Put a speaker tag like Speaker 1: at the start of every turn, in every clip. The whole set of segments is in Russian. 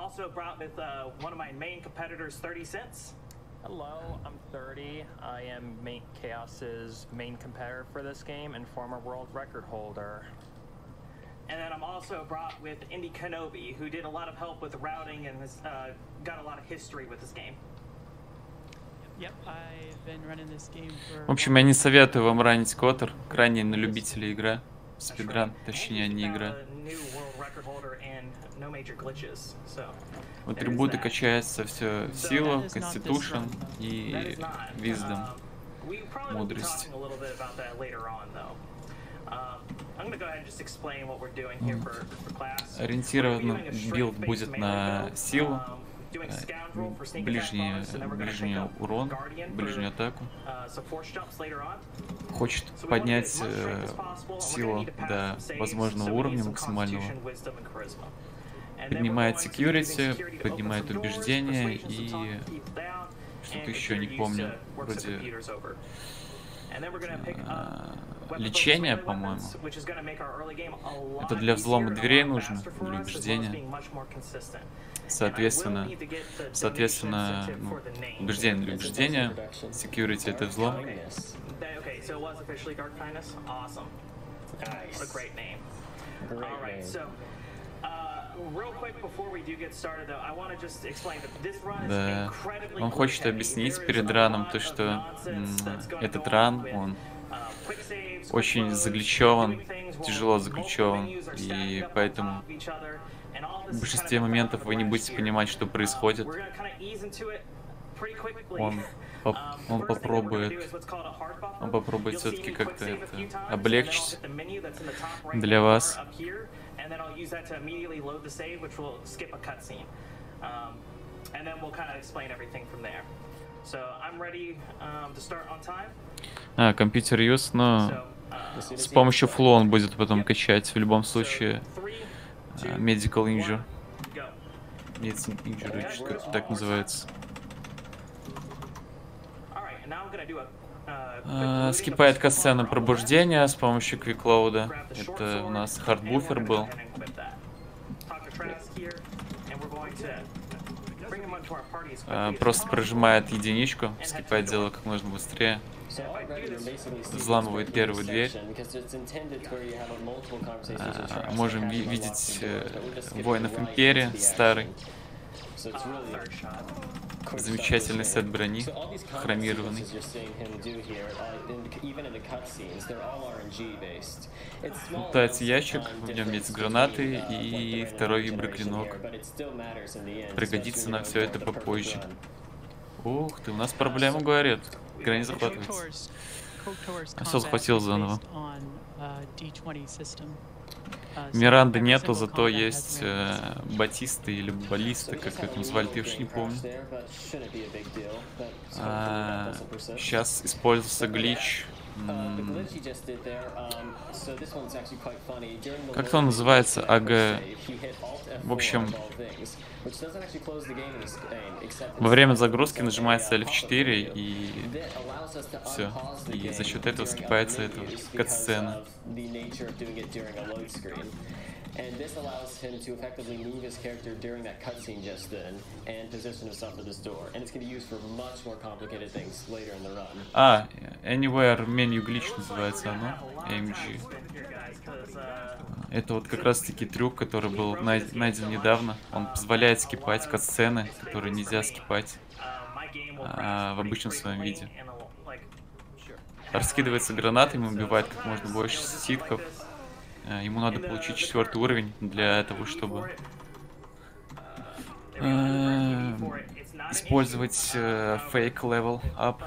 Speaker 1: also brought with one of my main competitors, 30 Cents.
Speaker 2: Hello, I'm 30. I am Chaos's main competitor for this game and former world record holder.
Speaker 1: And then I'm also brought with Indy Kenobi, who did a lot of help with routing and has got a lot of history with this game.
Speaker 3: В общем, я не советую вам ранить Котор. Крайне на любителя игра. Спидран, точнее, не игра. Атрибуты качаются все силу, Constitution и Wisdom, мудрость. Ориентированно билд будет на силу, ближний урон, ближнюю атаку. Хочет поднять силу до возможного уровня максимального. Поднимает security, поднимает убеждение и что-то еще не помню. Вроде лечение, по-моему. Это для взлома дверей нужно, для убеждения. Соответственно, ну, убеждение для убеждения, security — это взлом. Да. Он хочет объяснить перед раном то, что этот ран, он очень заглючеван, тяжело заглючеван, и поэтому в большинстве моментов вы не будете понимать, что происходит. Он попробует все-таки как-то это облегчить для вас. Компьютер юз, но с помощью флоу он будет потом качать в любом случае. Medical injury. Medicine injury, как так называется. Скипает касцену пробуждения с помощью квиклоуда. Это у нас хардбуфер был. Просто прожимает единичку, скипает дело как можно быстрее. Взламывает первую дверь. Можем видеть воинов Империи старый. Замечательный сет брони, хромированный. Лутается ящик, в нем есть гранаты и второй виброклинок. Пригодится нам все это попозже. Ух ты, у нас проблема, говорят. Игра не захватывается. Все захватил заново. Миранды нету, зато есть батисты или баллисты, как это назвали, я уж не помню. Сейчас используется глич. Как он называется? АГ. В общем, во время загрузки нажимается F4 и все. И за счет этого скипается эта катсцена. And this allows him to effectively move his character during that cutscene just then and position himself at this door. And it's going to be used for much more complicated things later in the run. Anywhere Menu Glitch называется оно. AMG. Это вот как раз таки трюк, который был найден недавно. Он позволяет скипать катсцены, которые нельзя скипать в обычном своем виде. Раскидывается гранатами, убивает как можно больше ситхов. Ему надо получить 4-й уровень для того, чтобы использовать fake level up.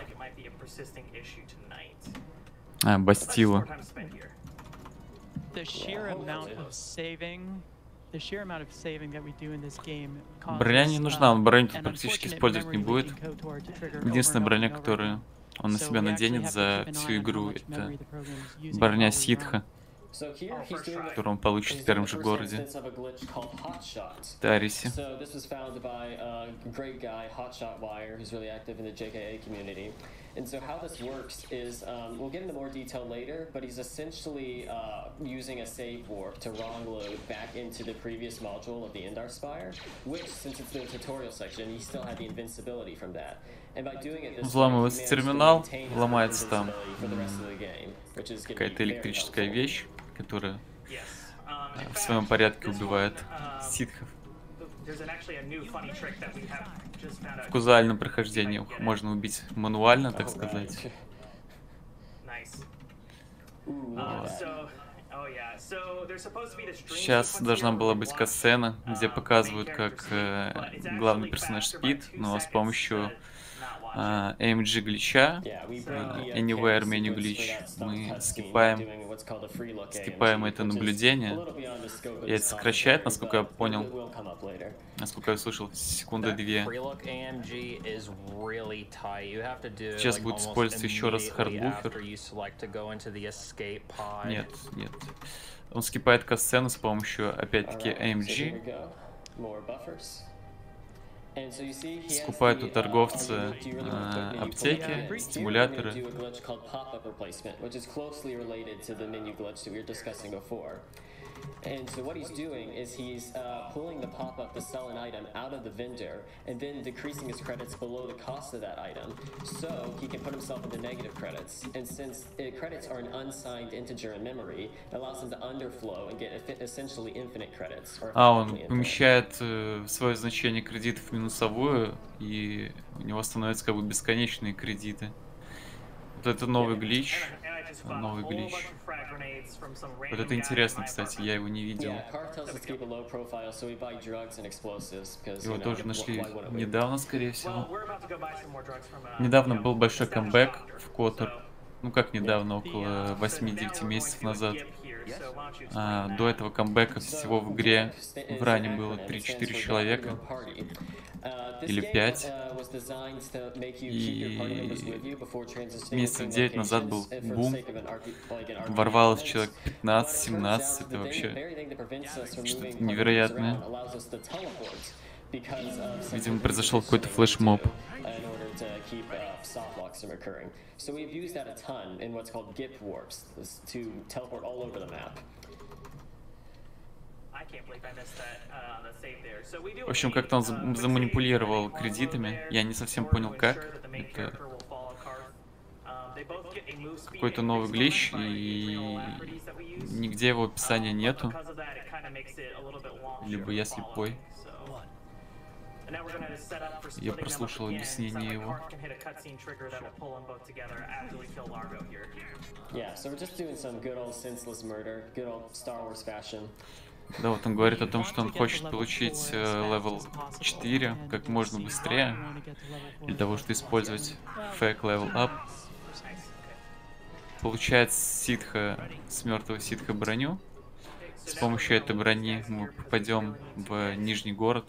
Speaker 3: Бастила. Броня не нужна, он броню тут практически использовать не будет. Единственная броня, которую он на себя наденет за всю игру, это броня ситха. который он получит в первом же городе. Тарисе.
Speaker 4: And so how this works is, we'll get into more detail later, but he's essentially using a save warp to wrong load back into the previous module of the Indar Spire, which, since it's the tutorial section, he still had the invincibility from that. And by doing it this way,
Speaker 3: Взламывается терминал, ломается там какая-то электрическая вещь, которая в своем порядке убивает ситхов. В казуальном прохождении можно убить мануально, так сказать. Вот. Сейчас должна была быть катсцена, где показывают, как главный персонаж спит, но с помощью AMG глича, Anywhere Menu Glitch, мы скипаем это наблюдение, и это сокращает, насколько я понял, насколько я слышал, секунды-две. Сейчас будет использоваться еще раз хардбуфер. Нет. Он скипает катсцену с помощью, опять-таки, AMG. Скупают у торговца аптеки, стимуляторы. And so what he's doing is he's pulling the pop-up to sell an item out of the vendor and then decreasing his credits below the cost of that item so he can put himself into negative credits. And since credits are an unsigned integer in memory, it allows him to underflow and get essentially infinite credits. Он помещает свое значение кредитов в минусовую, и у него становятся как бы бесконечные кредиты. Вот это новый глич. Вот это интересно, кстати, я его не видел. Его тоже нашли недавно, скорее всего. Недавно был большой камбэк в Котор. Ну как недавно, около 8-9 месяцев назад. До этого камбэка всего в игре в ране было 3-4 человека. Или 5. И месяцев 9 назад был бум. Ворвалось человек 15-17. Это вообще что-то невероятное. Видимо, произошел какой-то флешмоб. В общем, как-то он заманипулировал кредитами. Я не совсем понял, как. Это какой-то новый глич, и нигде его описания нету. Либо я слепой. Я прослушал объяснение его. Да, вот он говорит о том, что он хочет получить левел 4 как можно быстрее, для того, чтобы использовать fake level up. Получает с мертвого ситха броню. С помощью этой брони мы попадем в Нижний город.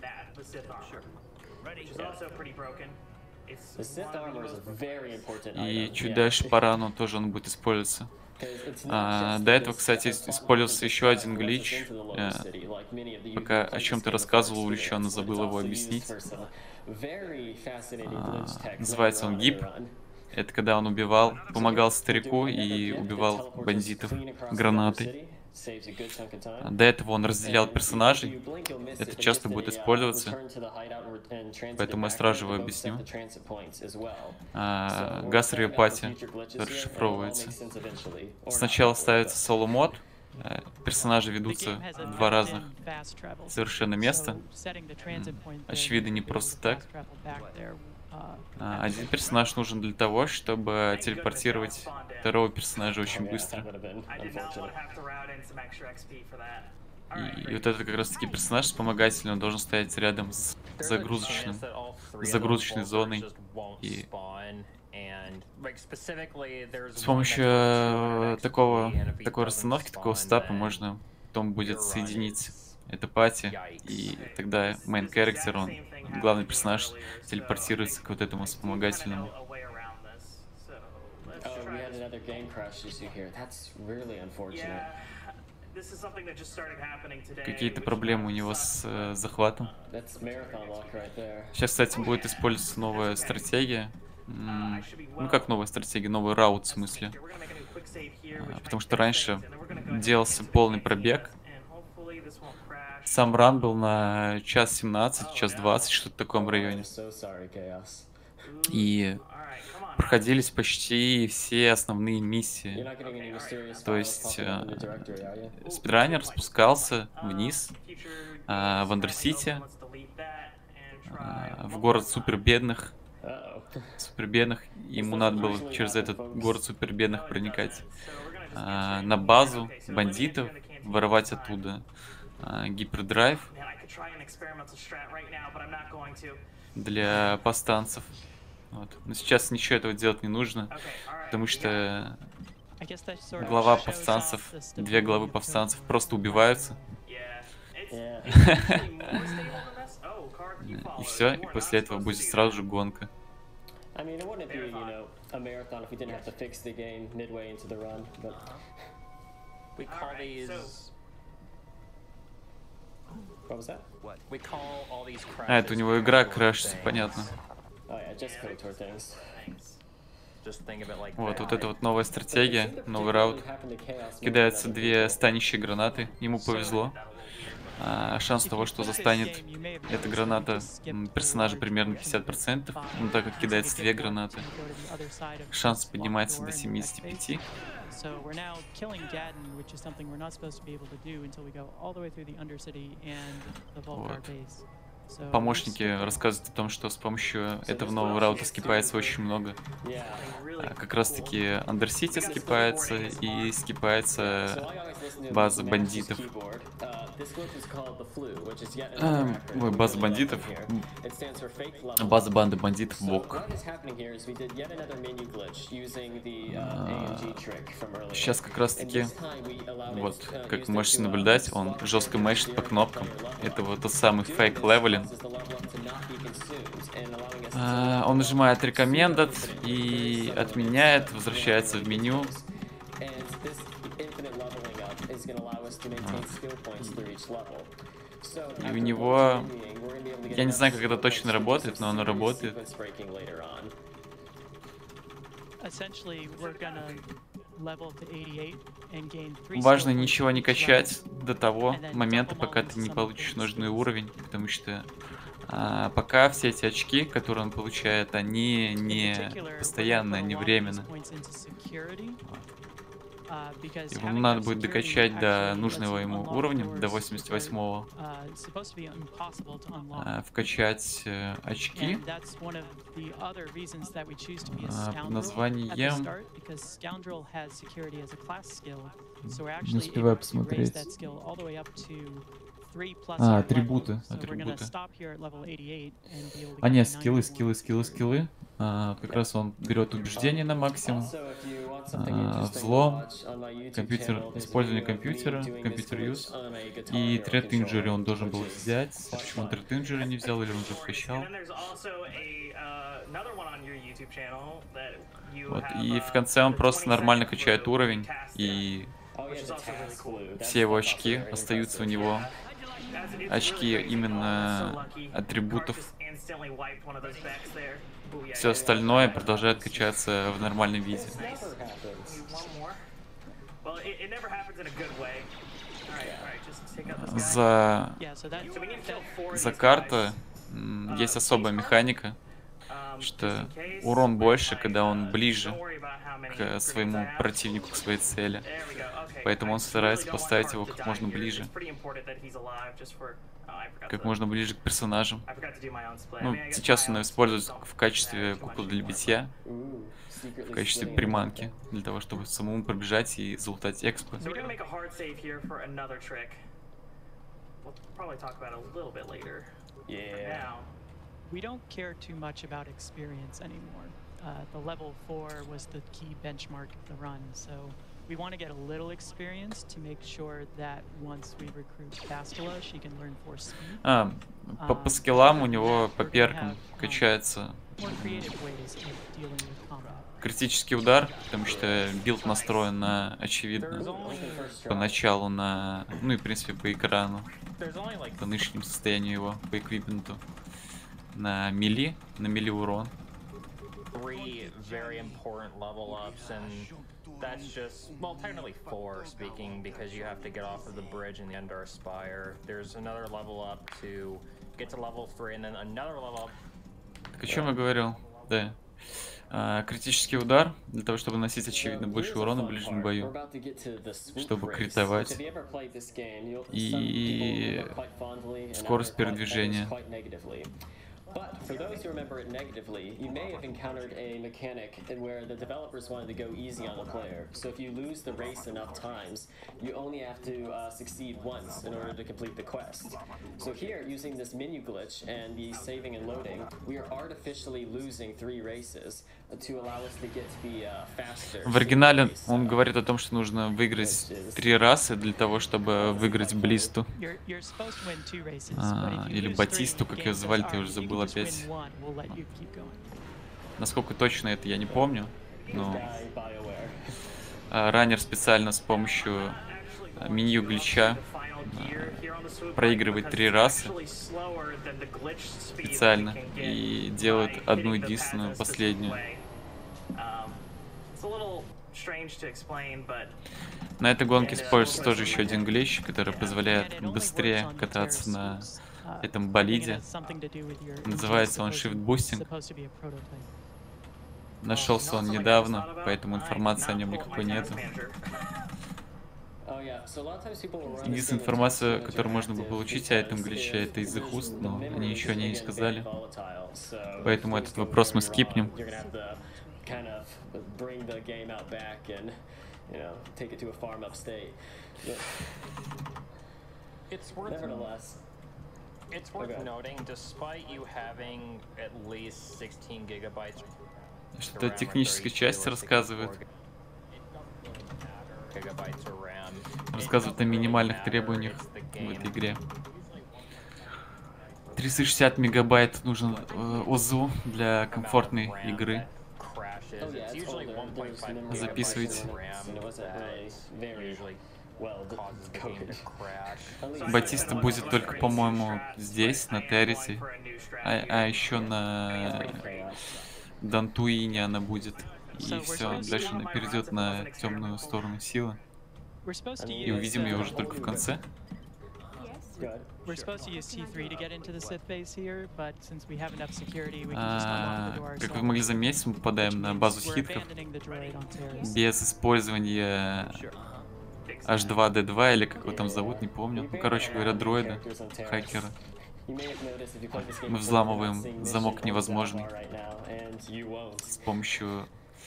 Speaker 3: И чуть дальше по рану тоже он будет использоваться. До этого, кстати, использовался еще один глич. Пока о чем-то рассказывал увлеченно, забыл его объяснить. Называется он гип. Это когда он помогал старику и убивал бандитов гранатой. До этого он разделял персонажей. Это часто будет использоваться. Поэтому я сразу его объясню. Газ Риопати расшифровывается. Сначала ставится соло-мод. Персонажи ведутся в два разных совершенно места. Очевидно, не просто так. Один персонаж нужен для того, чтобы телепортировать второго персонажа очень быстро. И вот это как раз таки персонаж вспомогательный, он должен стоять рядом с загрузочной зоной. И с помощью такой расстановки, такого стапа можно потом будет соединить это пати, и тогда main character, он, главный персонаж, телепортируется к вот этому вспомогательному. Какие-то проблемы у него с захватом. Сейчас, кстати, будет использоваться новая стратегия. Ну как новая стратегия? Новый раут в смысле. Потому что раньше делался полный пробег. Сам ран был на час 17, час 20, что-то в таком районе. И проходились почти все основные миссии. То есть спидранер спускался вниз в Андерсити, в город супербедных. Ему надо было через этот город супербедных проникать на базу бандитов, воровать оттуда гипердрайв для повстанцев. Вот. Но сейчас ничего этого делать не нужно, потому что глава повстанцев, две главы повстанцев просто убиваются. И все, и после этого будет сразу же гонка. А, это у него игра крашится, понятно. Вот это вот новая стратегия, новый раут. Кидаются две станищие гранаты, ему повезло. Шанс того, что застанет эта граната персонажа, примерно 50%, но так как кидается две гранаты, шанс поднимается до 75%. Вот. Помощники рассказывают о том, что с помощью этого нового раута скипается очень много. Как раз таки Андерсити скипается и скипается база бандитов. Ой, база бандитов. База банды бандитов ВОК. Сейчас как раз таки, вот, как вы можете наблюдать, он жестко мэшит по кнопкам. Это вот тот самый фейк левелинг. Он нажимает recommended и отменяет, возвращается в меню. И у него, я не знаю, как это точно работает, но оно работает. Важно ничего не качать до того момента, пока ты не получишь нужный уровень, потому что пока все эти очки, которые он получает, они не постоянно, они временно. Ему надо будет докачать до нужного ему уровня, до 88-го, вкачать очки под названием... Не успеваю посмотреть. Атрибуты. А нет, скиллы. Как раз он берет убеждение на максимум, взлом, использование компьютера, компьютер юз, и Threat Injury он должен был взять. Почему он Threat Injury не взял, или он уже вкачал? Вот. И в конце он просто нормально качает уровень, и все его очки остаются у него. Очки именно атрибутов. Все остальное продолжает качаться в нормальном виде. За карта есть особая механика, что урон больше, когда он ближе к своему противнику, к своей цели. Поэтому он старается поставить его как можно ближе. Как можно ближе к персонажам. Ну, сейчас он использует в качестве куклы для битья. В качестве приманки. Для того, чтобы самому пробежать и залутать экспо.
Speaker 5: We don't care too much about experience anymore. The level 4 was the key benchmark of the run, so we want to get a little experience to make sure that once we recruit Bastila, she can learn force speed.
Speaker 3: По скиллам у него, по перкам, качается критический удар, потому что билд настроен на, очевидно, поначалу на, ну и в принципе по экрану, по нынешнему состоянию его, по эквипменту, на мили урон.
Speaker 2: That's just, well, technically 4 speaking, because you have to get off of the bridge in the Endar Spire. There's another level up to get to level 3, and then another level up.
Speaker 3: Так о чем я говорил? Да. Критический удар, для того, чтобы наносить, очевидно, больше урона в ближнем бою, чтобы критовать, и скорость передвижения.
Speaker 4: But for those who remember it negatively, you may have encountered a mechanic where the developers wanted to go easy on the player. So if you lose the race enough times, you only have to succeed once in order to complete the quest. So here, using this menu glitch and the saving and loading, we are artificially losing 3 races to allow us to get to be faster.
Speaker 3: В оригинале он говорит о том, что нужно выиграть 3 расы для того, чтобы выиграть Блисту. Или Батисту, как ее звали, ты уже забыл опять. Насколько точно это, я не помню. Но раннер специально с помощью меню глича проигрывает 3 расы специально и делает одну единственную, последнюю. На этой гонке используется тоже еще один глич, который позволяет быстрее кататься на этом болиде. Называется он Shift Boosting. Нашелся он недавно, поэтому информации о нем никакой нету. Единственная информация, которую можно было получить о этом гличе, это из их уст, но они еще о ней не сказали. Поэтому этот вопрос мы скипнем.
Speaker 2: It's worth noting, despite you having at least 16 gigabytes.
Speaker 3: Что-то технической части рассказывает. Рассказывает о минимальных требованиях в этой игре. 360 мегабайт нужен ОЗУ для комфортной игры. Записывайте. Батиста будет только, по-моему, здесь, на Террисе. А еще на Дантуине она будет. И все, дальше она перейдет на темную сторону силы. И увидим ее уже только в конце. Как вы могли заметить, мы попадаем на базу хитков без использования H2D2 или как его там зовут, не помню. Ну, короче говоря, дроида, хакера. Мы взламываем замок невозможный с помощью...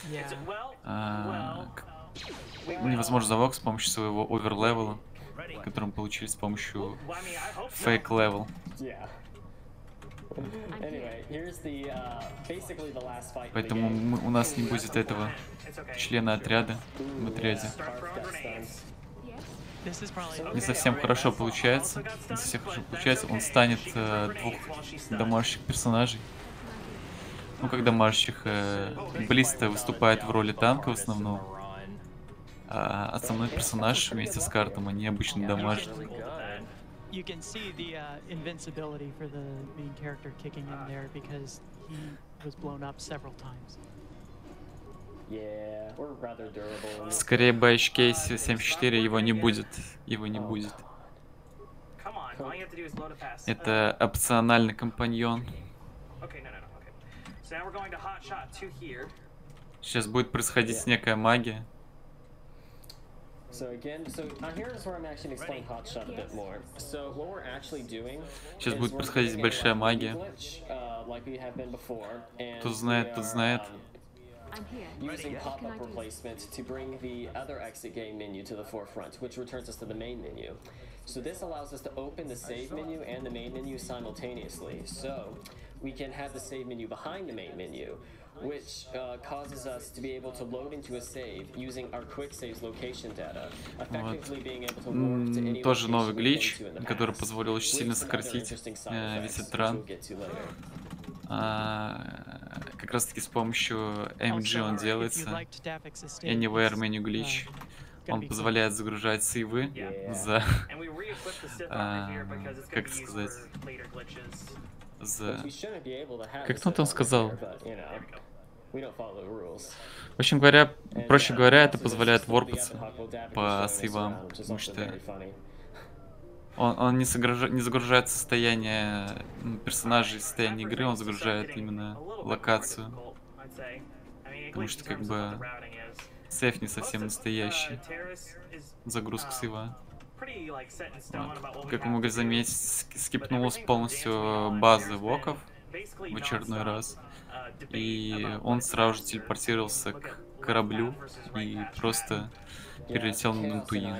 Speaker 3: невозможный замок с помощью своего оверлевела, который мы получили с помощью фейк левел. Поэтому у нас не будет этого члена отряда в отряде. Не совсем хорошо получается. Не совсем хорошо получается. Он станет 2 домашних персонажей. Ну, как домашних. Блиста выступает в роли танка в основном. А основной персонаж вместе с картом, они обычно домашние. Скорее бы HK 74 его не будет. Его не будет. Это опциональный компаньон. Сейчас будет происходить некая магия. Сейчас будет происходить большая магия. Кто знает, тот знает.
Speaker 4: Using pop-up replacement to bring the other exit game menu to the forefront, which returns us to the main menu. So this allows us to open the save menu and the main menu simultaneously. So we can have the save menu behind the main menu, which causes us to be able to load into a save using our quick saves location data, effectively being able to warp to any
Speaker 3: тоже новый глич, который позволил очень сильно сократить весь этот ран. как раз таки с помощью AMG он делается. Anywhere Menu Glitch. Он позволяет загружать сейвы за... как сказать? За... Как он там сказал? В общем говоря, проще говоря, это позволяет ворпаться по сейвам, потому что он не загружает состояние персонажей, состояние игры, он загружает именно локацию. Потому что как бы сейф не совсем настоящий. Загрузка сейва. Вот. Как вы могли заметить, скипнулась полностью база воков в очередной раз. И он сразу же телепортировался к кораблю и просто перелетел на Дантуин.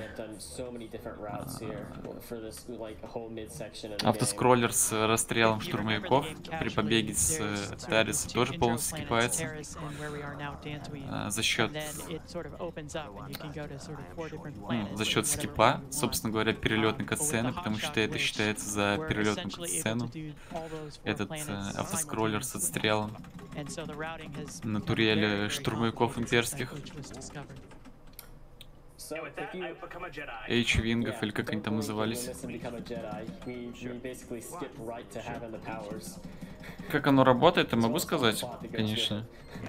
Speaker 3: Автоскроллер с расстрелом штурмовиков при побеге с Тариса тоже полностью скипается за счет скипа, собственно говоря, перелетной катсцены, потому что это считается за перелетную катсцену. Этот автоскроллер с отстрелом на турели штурмовиков имперских. H-вингов, или как они там назывались. Как оно работает, я могу сказать, конечно.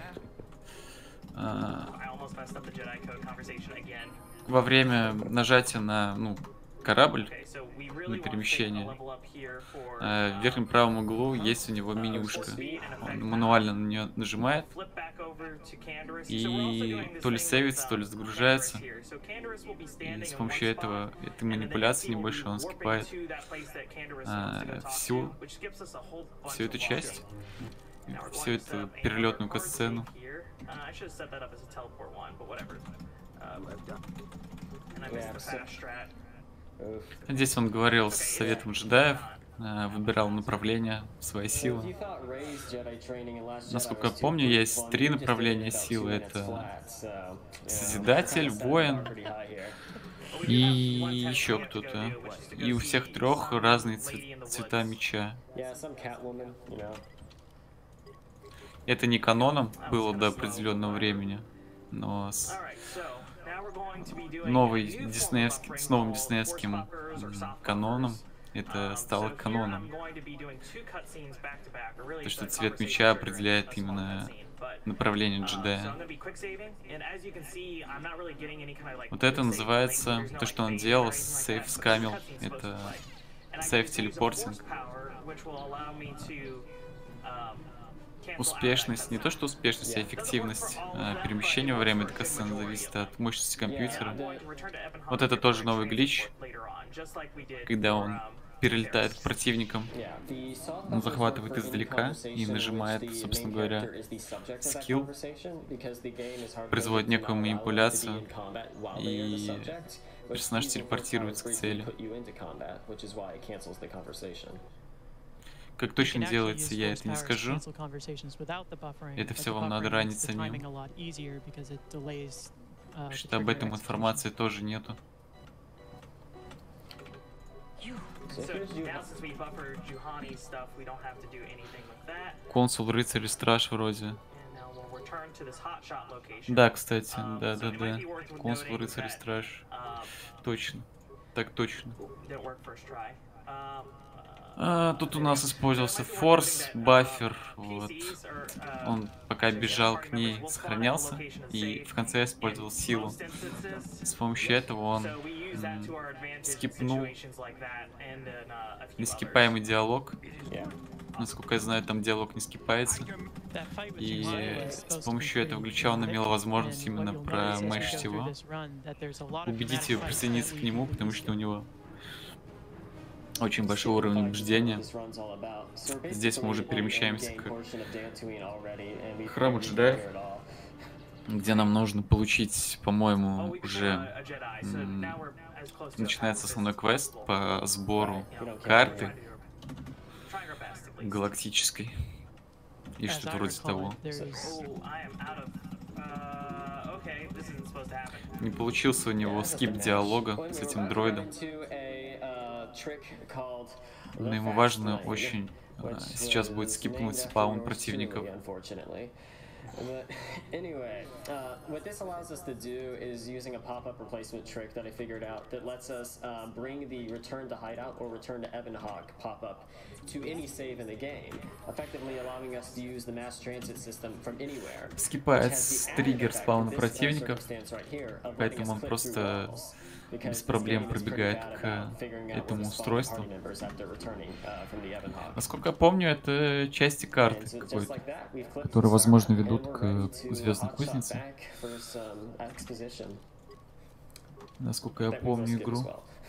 Speaker 3: Во время нажатия на корабль, на перемещение, в верхнем правом углу есть у него менюшка. Он мануально на нее нажимает, и то ли сейвится, то ли загружается. И с помощью этой манипуляции небольшой он скипает всю эту часть, всю эту перелетную катсцену. Здесь он говорил с советом джедаев, выбирал направление своей силы. Насколько я помню, есть 3 направления силы. Это Созидатель, Воин и еще кто-то. И у всех 3 разные цвета меча. Это не каноном было до определенного времени, но с новым диснеевским каноном это стало каноном. То, что цвет меча определяет именно направление джедая. Вот это называется, то, что он делал, сейф скамил. Это сейф телепортинг. Успешность, не то что успешность, а эффективность перемещения во время этой катсцены зависит от мощности компьютера. Вот это тоже новый глич, когда он перелетает к противникам, он захватывает издалека и нажимает, собственно говоря, скилл, производит некую манипуляцию, и персонаж телепортируется к цели. Как точно делается, я это не скажу. Это все вам надо ранить самим. Что об этом информации тоже нету. Консул, рыцарь и страж вроде. Да, кстати, да. Консул, рыцарь и страж. Точно. Так точно. Тут у нас использовался форс, баффер, вот. Он пока бежал к ней, сохранялся, и в конце использовал силу. С помощью этого он скипнул нескипаемый диалог. Насколько я знаю, там диалог не скипается. И с помощью этого глича он имел возможность именно промэшить его. Убедить ее присоединиться к нему, потому что у него очень большой уровень убеждения. Здесь мы уже перемещаемся к храму джедаев, где нам нужно получить, по-моему, уже начинается основной квест по сбору карты галактической и что-то вроде того. Не получился у него скип диалога с этим дроидом. Но ему важно очень сейчас будет скипнуть спаун противников.
Speaker 4: But anyway, what this allows us to do is using a pop-up replacement trick that I figured out that lets us bring the return to hideout or return to Ebonhawk pop-up to any save in the game, effectively allowing us to use the mass transit system from anywhere.
Speaker 3: Скипает триггер спауна противников, поэтому он просто без проблем пробегает к этому устройству. Насколько я помню, это части карты какой-то, которые, возможно, ведут к Звездной Кузнице. Насколько я помню игру.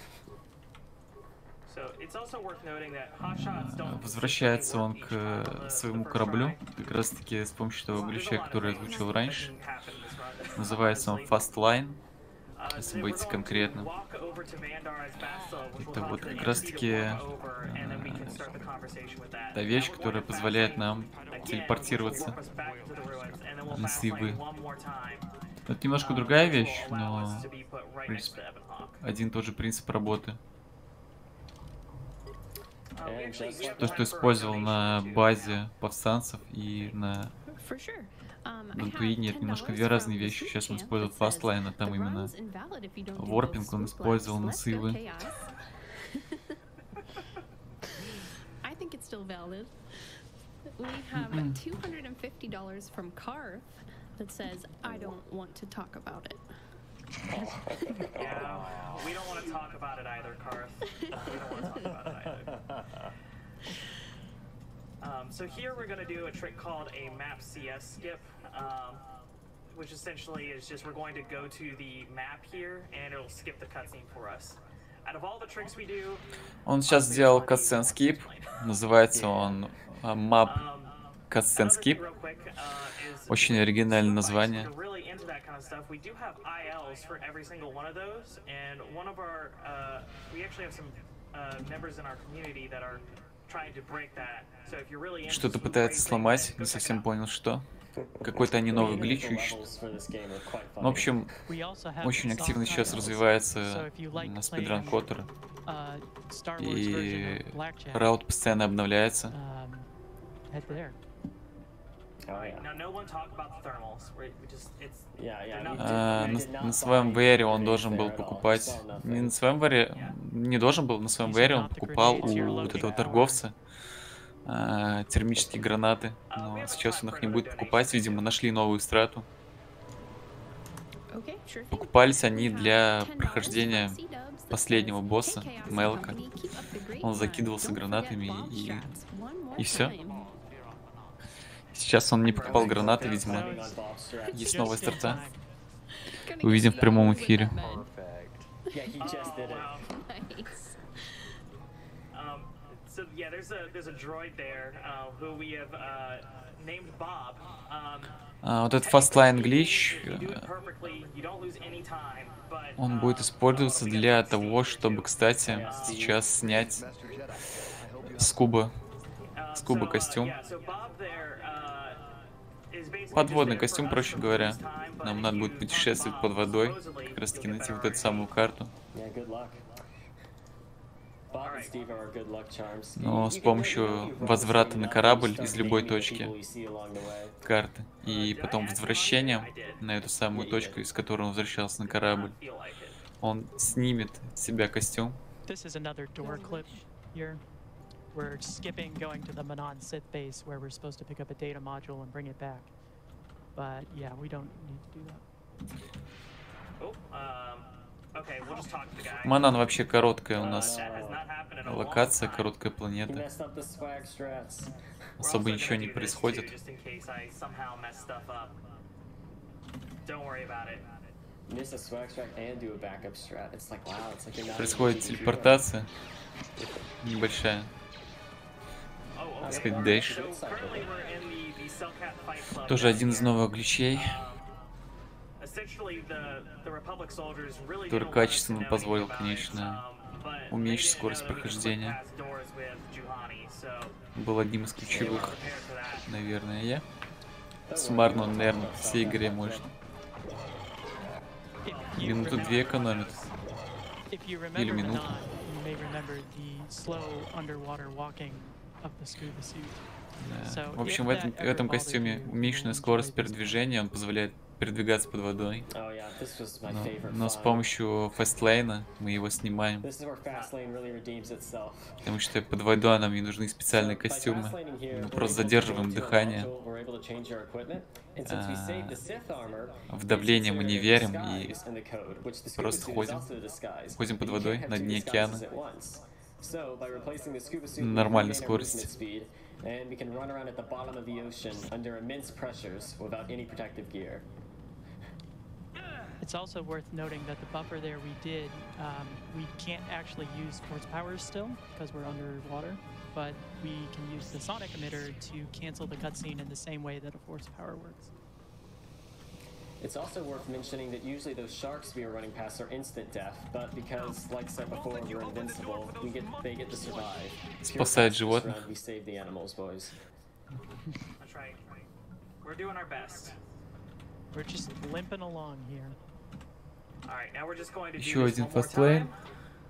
Speaker 3: Возвращается он к своему кораблю, как раз таки с помощью того глюча, который я озвучил раньше. Называется он Fastline. Если быть конкретным. Это вот как раз таки та вещь, которая позволяет нам телепортироваться на сейвы. Это немножко другая вещь, но в принципе, один и тот же принцип работы. То, что использовал на базе повстанцев и на Дантуине, это немножко две разные вещи. Сейчас он использует Fastlane, а там именно ворпинг он использовал на сейвы.
Speaker 6: We have $250 from Karth that says, I don't want to talk about it.
Speaker 1: Yeah, we don't want to talk about it either, Karth. We don't want to talk about it either. So here we're going to do a trick called a map CS skip, which essentially is just we're going to go to the map here and it'll skip the cutscene for us. Out of all the tricks we do,
Speaker 3: он сейчас сделал cutscene skip, называется он Map Cutscene Skip. Очень оригинальное название.
Speaker 1: We do have ILs for every single one of those, and one of our we actually have some members in our community that are trying to break that. So if you're really
Speaker 3: Что-то пытается сломать, не совсем понял, что. Какой-то они новый глич ищут. В общем, очень активно сейчас развивается на спидран Коттера. И раут постоянно обновляется. На своем VR он должен был покупать. Не на своем VR, не должен был, на своем VR он покупал у вот этого торговца термические гранаты. Но сейчас он их не будет покупать. Видимо, нашли новую страту. Покупались они для прохождения последнего босса, Мелка. Он закидывался гранатами и все. Сейчас он не покупал гранаты, видимо. Есть новая старта. Увидим в прямом эфире. Вот этот Fastlane глич, он будет использоваться для того, чтобы, кстати, сейчас снять скуба костюм. Подводный костюм, проще говоря. Нам надо будет путешествовать под водой, как раз таки найти вот эту самую карту. Но с помощью возврата на корабль из любой точки карты и потом возвращения на эту самую точку, из которой он возвращался на корабль, он снимет с себя костюм.
Speaker 5: We're skipping going to the Manon Sith base where we're supposed to pick up a data module and bring it back. But yeah, we don't need to do that.
Speaker 3: Манан вообще короткая у нас локация, короткая планета. Особо ничего не происходит. Происходит телепортация небольшая. Так сказать, дэш. Тоже один из новых гличей, который качественно позволил, конечно, уменьшить скорость прохождения. Был одним из ключевых, наверное, суммарно он, наверное, в всей игре может. Минуту 2 экономит. Или минуту.
Speaker 5: of the scuba suit.
Speaker 3: Да.
Speaker 5: So
Speaker 3: В общем,
Speaker 5: if
Speaker 3: в
Speaker 5: that
Speaker 3: этом
Speaker 5: ever bothers
Speaker 3: костюме
Speaker 5: you,
Speaker 3: уменьшенная
Speaker 5: you'll
Speaker 3: скорость
Speaker 5: enjoy this
Speaker 3: передвижения, он позволяет передвигаться под водой.
Speaker 4: Oh yeah, this was my
Speaker 3: Но,
Speaker 4: favorite
Speaker 3: но с
Speaker 4: flying.
Speaker 3: помощью фастлейна мы его снимаем,
Speaker 4: This is where Fastlane really redeems itself.
Speaker 3: потому что под водой нам не нужны специальные
Speaker 4: So, by
Speaker 3: костюмы.
Speaker 4: fastlaning here,
Speaker 3: Мы
Speaker 4: we're
Speaker 3: просто
Speaker 4: able to
Speaker 3: задерживаем
Speaker 4: go to our
Speaker 3: дыхание.
Speaker 4: module, we're able to change our equipment, and since we saved the Sith armor,
Speaker 3: В
Speaker 4: it's
Speaker 3: давление мы не
Speaker 4: considered a
Speaker 3: верим и
Speaker 4: disguise in the code, which the scuba
Speaker 3: просто
Speaker 4: suit is
Speaker 3: ходим.
Speaker 4: also a disguise.
Speaker 3: Ходим под
Speaker 4: But you
Speaker 3: водой
Speaker 4: can't have
Speaker 3: на
Speaker 4: two
Speaker 3: дне
Speaker 4: disguises
Speaker 3: океана.
Speaker 4: at once. So, by replacing the scuba suit,
Speaker 3: На
Speaker 4: we
Speaker 3: нормальной
Speaker 4: regain our
Speaker 3: скорости.
Speaker 4: movement speed, and we can run around at the bottom of the ocean under immense pressures without any protective gear.
Speaker 5: It's also worth noting that the buffer there we did, we can't actually use force powers still because we're underwater, but we can use the sonic emitter to cancel the cutscene in the same way that a force power works.
Speaker 4: It's also worth mentioning that usually those sharks we are running past are instant death, but because, like I said before, we're invincible, they get to survive.
Speaker 3: Спасает
Speaker 4: This
Speaker 3: животных.
Speaker 4: round, we save the animals, boys.
Speaker 1: That's right. We're doing our best.
Speaker 5: We're just limping along here.
Speaker 1: All right, now we're just going to do
Speaker 3: Еще
Speaker 1: this
Speaker 3: один
Speaker 1: one more
Speaker 3: фастлейн.
Speaker 1: time.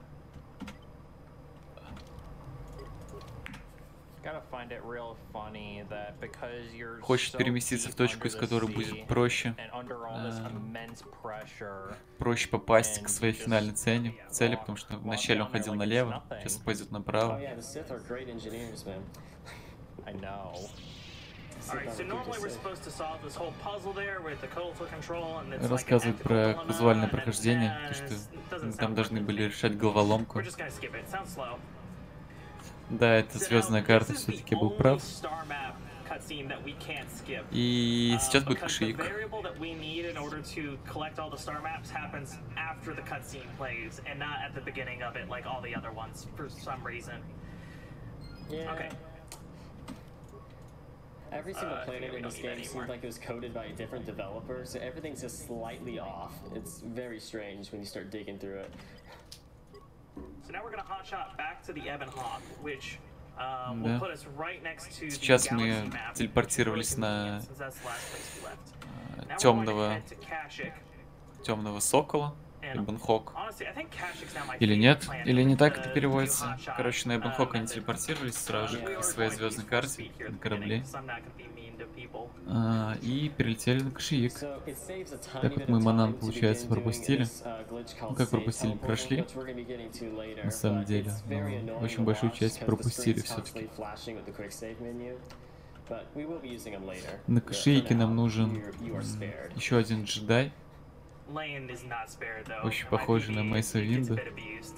Speaker 2: Gotta find it real funny that because you're
Speaker 3: Хочет
Speaker 2: so
Speaker 3: переместиться в
Speaker 2: deep
Speaker 3: точку,
Speaker 2: under
Speaker 3: из
Speaker 2: the
Speaker 3: которой
Speaker 2: sea
Speaker 3: будет проще,
Speaker 2: and under all this immense pressure,
Speaker 3: проще попасть
Speaker 2: and
Speaker 3: к своей
Speaker 2: just
Speaker 3: финальной цели, потому что
Speaker 2: walk
Speaker 3: вначале он
Speaker 2: down there
Speaker 3: ходил
Speaker 2: like it's
Speaker 3: налево,
Speaker 2: nothing.
Speaker 3: сейчас пойдет
Speaker 4: Oh
Speaker 3: направо.
Speaker 4: yeah, the Sith are great engineers, man.
Speaker 2: I know.
Speaker 1: All right, so normally we're supposed to solve this whole puzzle there with the coastal control, and it's like an
Speaker 3: Рассказывает
Speaker 1: ethical
Speaker 3: про
Speaker 1: dilemma,
Speaker 3: казуальное
Speaker 1: and
Speaker 3: прохождение, то,
Speaker 1: it
Speaker 3: что
Speaker 1: doesn't
Speaker 3: мы
Speaker 1: sound
Speaker 3: там должны
Speaker 1: worth it.
Speaker 3: были решать головоломку.
Speaker 1: We're just gonna skip it. It sounds slow.
Speaker 3: Да, это
Speaker 1: So now,
Speaker 3: звездная карта,
Speaker 1: this is the
Speaker 3: все-таки был
Speaker 1: only
Speaker 3: прав.
Speaker 1: star map cutscene that we can't skip.
Speaker 3: И сейчас будет
Speaker 1: Because the
Speaker 3: кошелек.
Speaker 1: variable that we need in order to collect all the star maps happens after the cutscene plays, and not at the beginning of it like all the other ones for some reason.
Speaker 4: Yeah.
Speaker 1: Okay.
Speaker 4: Every single
Speaker 1: I
Speaker 4: planet
Speaker 1: think we
Speaker 4: in
Speaker 1: don't
Speaker 4: this
Speaker 1: need
Speaker 4: game
Speaker 1: that
Speaker 4: seems
Speaker 1: anymore.
Speaker 4: like it was coded by a different developer, so everything's just slightly off. It's very strange when you start digging through it.
Speaker 1: So now we're gonna hotshot back to the Ebon Hawk, which
Speaker 3: Да.
Speaker 1: will put us right next to the
Speaker 3: Сейчас мы
Speaker 1: galaxy map,
Speaker 3: телепортировались
Speaker 1: which is really
Speaker 3: на
Speaker 1: convenient, since that's the last place we left. Now we're going to
Speaker 3: темного
Speaker 1: head to Kashyyyk,
Speaker 3: темного сокола, Эбенхок.
Speaker 1: honestly, I think Kashyyyk's now my
Speaker 3: Или
Speaker 1: favorite
Speaker 3: нет,
Speaker 1: planet
Speaker 3: или не так
Speaker 1: to
Speaker 3: это
Speaker 1: do
Speaker 3: переводится.
Speaker 1: hotshot,
Speaker 3: Короче, на Эбенхок они
Speaker 1: method.
Speaker 3: телепортировались сразу же
Speaker 1: We
Speaker 3: к
Speaker 1: were
Speaker 3: своей
Speaker 1: going to
Speaker 3: звездной
Speaker 1: use
Speaker 3: карте
Speaker 1: force speed here at
Speaker 3: на
Speaker 1: the
Speaker 3: корабле.
Speaker 1: beginning, 'cause I'm not gonna be mean to people.
Speaker 3: И перелетели на кошелек.
Speaker 4: So it saves a tiny
Speaker 3: Так
Speaker 4: bit
Speaker 3: вот мы
Speaker 4: of
Speaker 3: Манан,
Speaker 4: time to
Speaker 3: получается,
Speaker 4: begin doing
Speaker 3: пропустили.
Speaker 4: this, glitch called
Speaker 3: Ну, как
Speaker 4: save
Speaker 3: пропустили,
Speaker 4: teleporting,
Speaker 3: прошли.
Speaker 4: which we're gonna be getting to later,
Speaker 3: На самом
Speaker 4: but
Speaker 3: деле,
Speaker 4: it's very
Speaker 3: но
Speaker 4: annoying
Speaker 3: очень
Speaker 4: to
Speaker 3: большую
Speaker 4: watch
Speaker 3: часть
Speaker 4: 'cause the
Speaker 3: пропустили
Speaker 4: screen's
Speaker 3: все-таки.
Speaker 4: constantly flashing with the quick save menu. But we will be using them later.
Speaker 3: На
Speaker 4: Yeah,
Speaker 3: кошельке
Speaker 4: for
Speaker 3: нам
Speaker 4: now,
Speaker 3: нужен
Speaker 4: you are spared.
Speaker 3: еще один джедай,
Speaker 1: Lane is not spared, though.
Speaker 3: очень
Speaker 1: It might
Speaker 3: похожий на
Speaker 1: be-
Speaker 3: Мейса
Speaker 1: it gets a
Speaker 3: Винда.
Speaker 1: bit abused.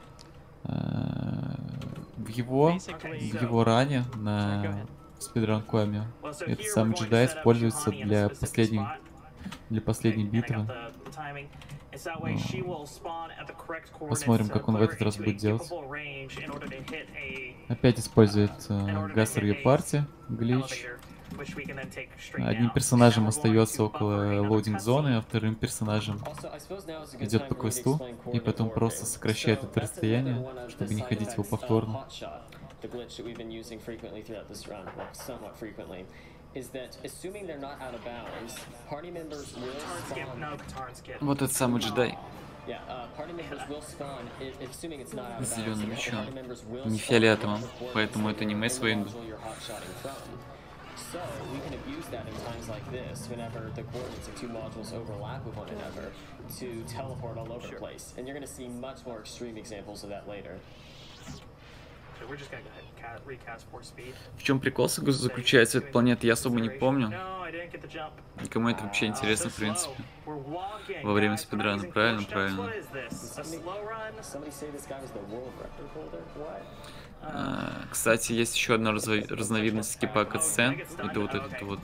Speaker 3: В его
Speaker 5: Basically,
Speaker 3: ране
Speaker 5: Sorry, go
Speaker 3: на
Speaker 5: ahead.
Speaker 3: спидран Коми
Speaker 1: Well, so
Speaker 3: этот
Speaker 1: here
Speaker 3: самый
Speaker 1: we're going to
Speaker 3: джедай
Speaker 1: set up
Speaker 3: используется
Speaker 1: Juhani in a
Speaker 3: для
Speaker 1: specific
Speaker 3: последней
Speaker 1: spot.
Speaker 3: битвы.
Speaker 1: And I got the timing. And so that way she will spawn at the correct coordinates
Speaker 3: Посмотрим,
Speaker 1: to
Speaker 3: как он в
Speaker 1: put her
Speaker 3: этот раз
Speaker 1: into a
Speaker 3: будет делать.
Speaker 1: capable range in order to hit a
Speaker 3: Опять использует
Speaker 1: in order to
Speaker 3: Гастер
Speaker 1: hit a
Speaker 3: Парти, глич.
Speaker 1: elevator, which we can then take straight
Speaker 3: Одним
Speaker 1: down.
Speaker 3: персонажем
Speaker 1: Now we're going
Speaker 3: остается
Speaker 1: to
Speaker 3: около
Speaker 1: buffer another
Speaker 3: лоудинг-зоны, а
Speaker 1: cutscene.
Speaker 3: вторым персонажем
Speaker 4: Also, I suppose now is a good
Speaker 3: идет
Speaker 4: time
Speaker 3: по
Speaker 4: for me to
Speaker 3: квесту,
Speaker 4: explain
Speaker 3: и потом
Speaker 4: coordinate
Speaker 3: просто
Speaker 4: warping.
Speaker 3: сокращает
Speaker 4: So
Speaker 3: это
Speaker 4: that's
Speaker 3: расстояние,
Speaker 4: another one of the
Speaker 3: чтобы не
Speaker 4: side
Speaker 3: ходить его
Speaker 4: effects of
Speaker 3: повторно.
Speaker 4: hotshot, the glitch that we've been using frequently throughout this run, well, somewhat frequently, is that assuming they're not out of bounds, party members will
Speaker 1: Skip,
Speaker 4: spawn.
Speaker 1: no, Katarn skip.
Speaker 3: Вот этот самый джедай
Speaker 4: Yeah, party members will spawn, assuming it's not out of
Speaker 3: с
Speaker 4: bounds.
Speaker 3: зеленым
Speaker 4: the
Speaker 3: мечом,
Speaker 4: party members will
Speaker 3: не
Speaker 4: spawn
Speaker 3: фиолетовым,
Speaker 4: at the coordinates
Speaker 3: поэтому это не
Speaker 4: in the
Speaker 3: Мейс Винду.
Speaker 4: module you're hotshotting from. So we can abuse that in times like this, whenever the coordinates of two modules overlap with one another, to teleport all over the place. And you're going to see much more extreme examples of that later.
Speaker 1: So we're just gonna go ahead and recast force speed.
Speaker 3: В чем прикол заключается этой планеты, я особо не помню.
Speaker 1: No, I didn't get the jump.
Speaker 3: Никому это вообще интересно,
Speaker 1: So
Speaker 3: в принципе.
Speaker 1: slow. We're walking,
Speaker 3: Во время
Speaker 1: guys. We're not
Speaker 3: спидрана,
Speaker 1: using
Speaker 3: правильно,
Speaker 1: force jumps.
Speaker 3: правильно.
Speaker 1: What is this? A slow run?
Speaker 4: Somebody say this guy was the world record holder? What?
Speaker 3: Кстати, есть еще одна разновидность скипа катсцен. Это вот этот вот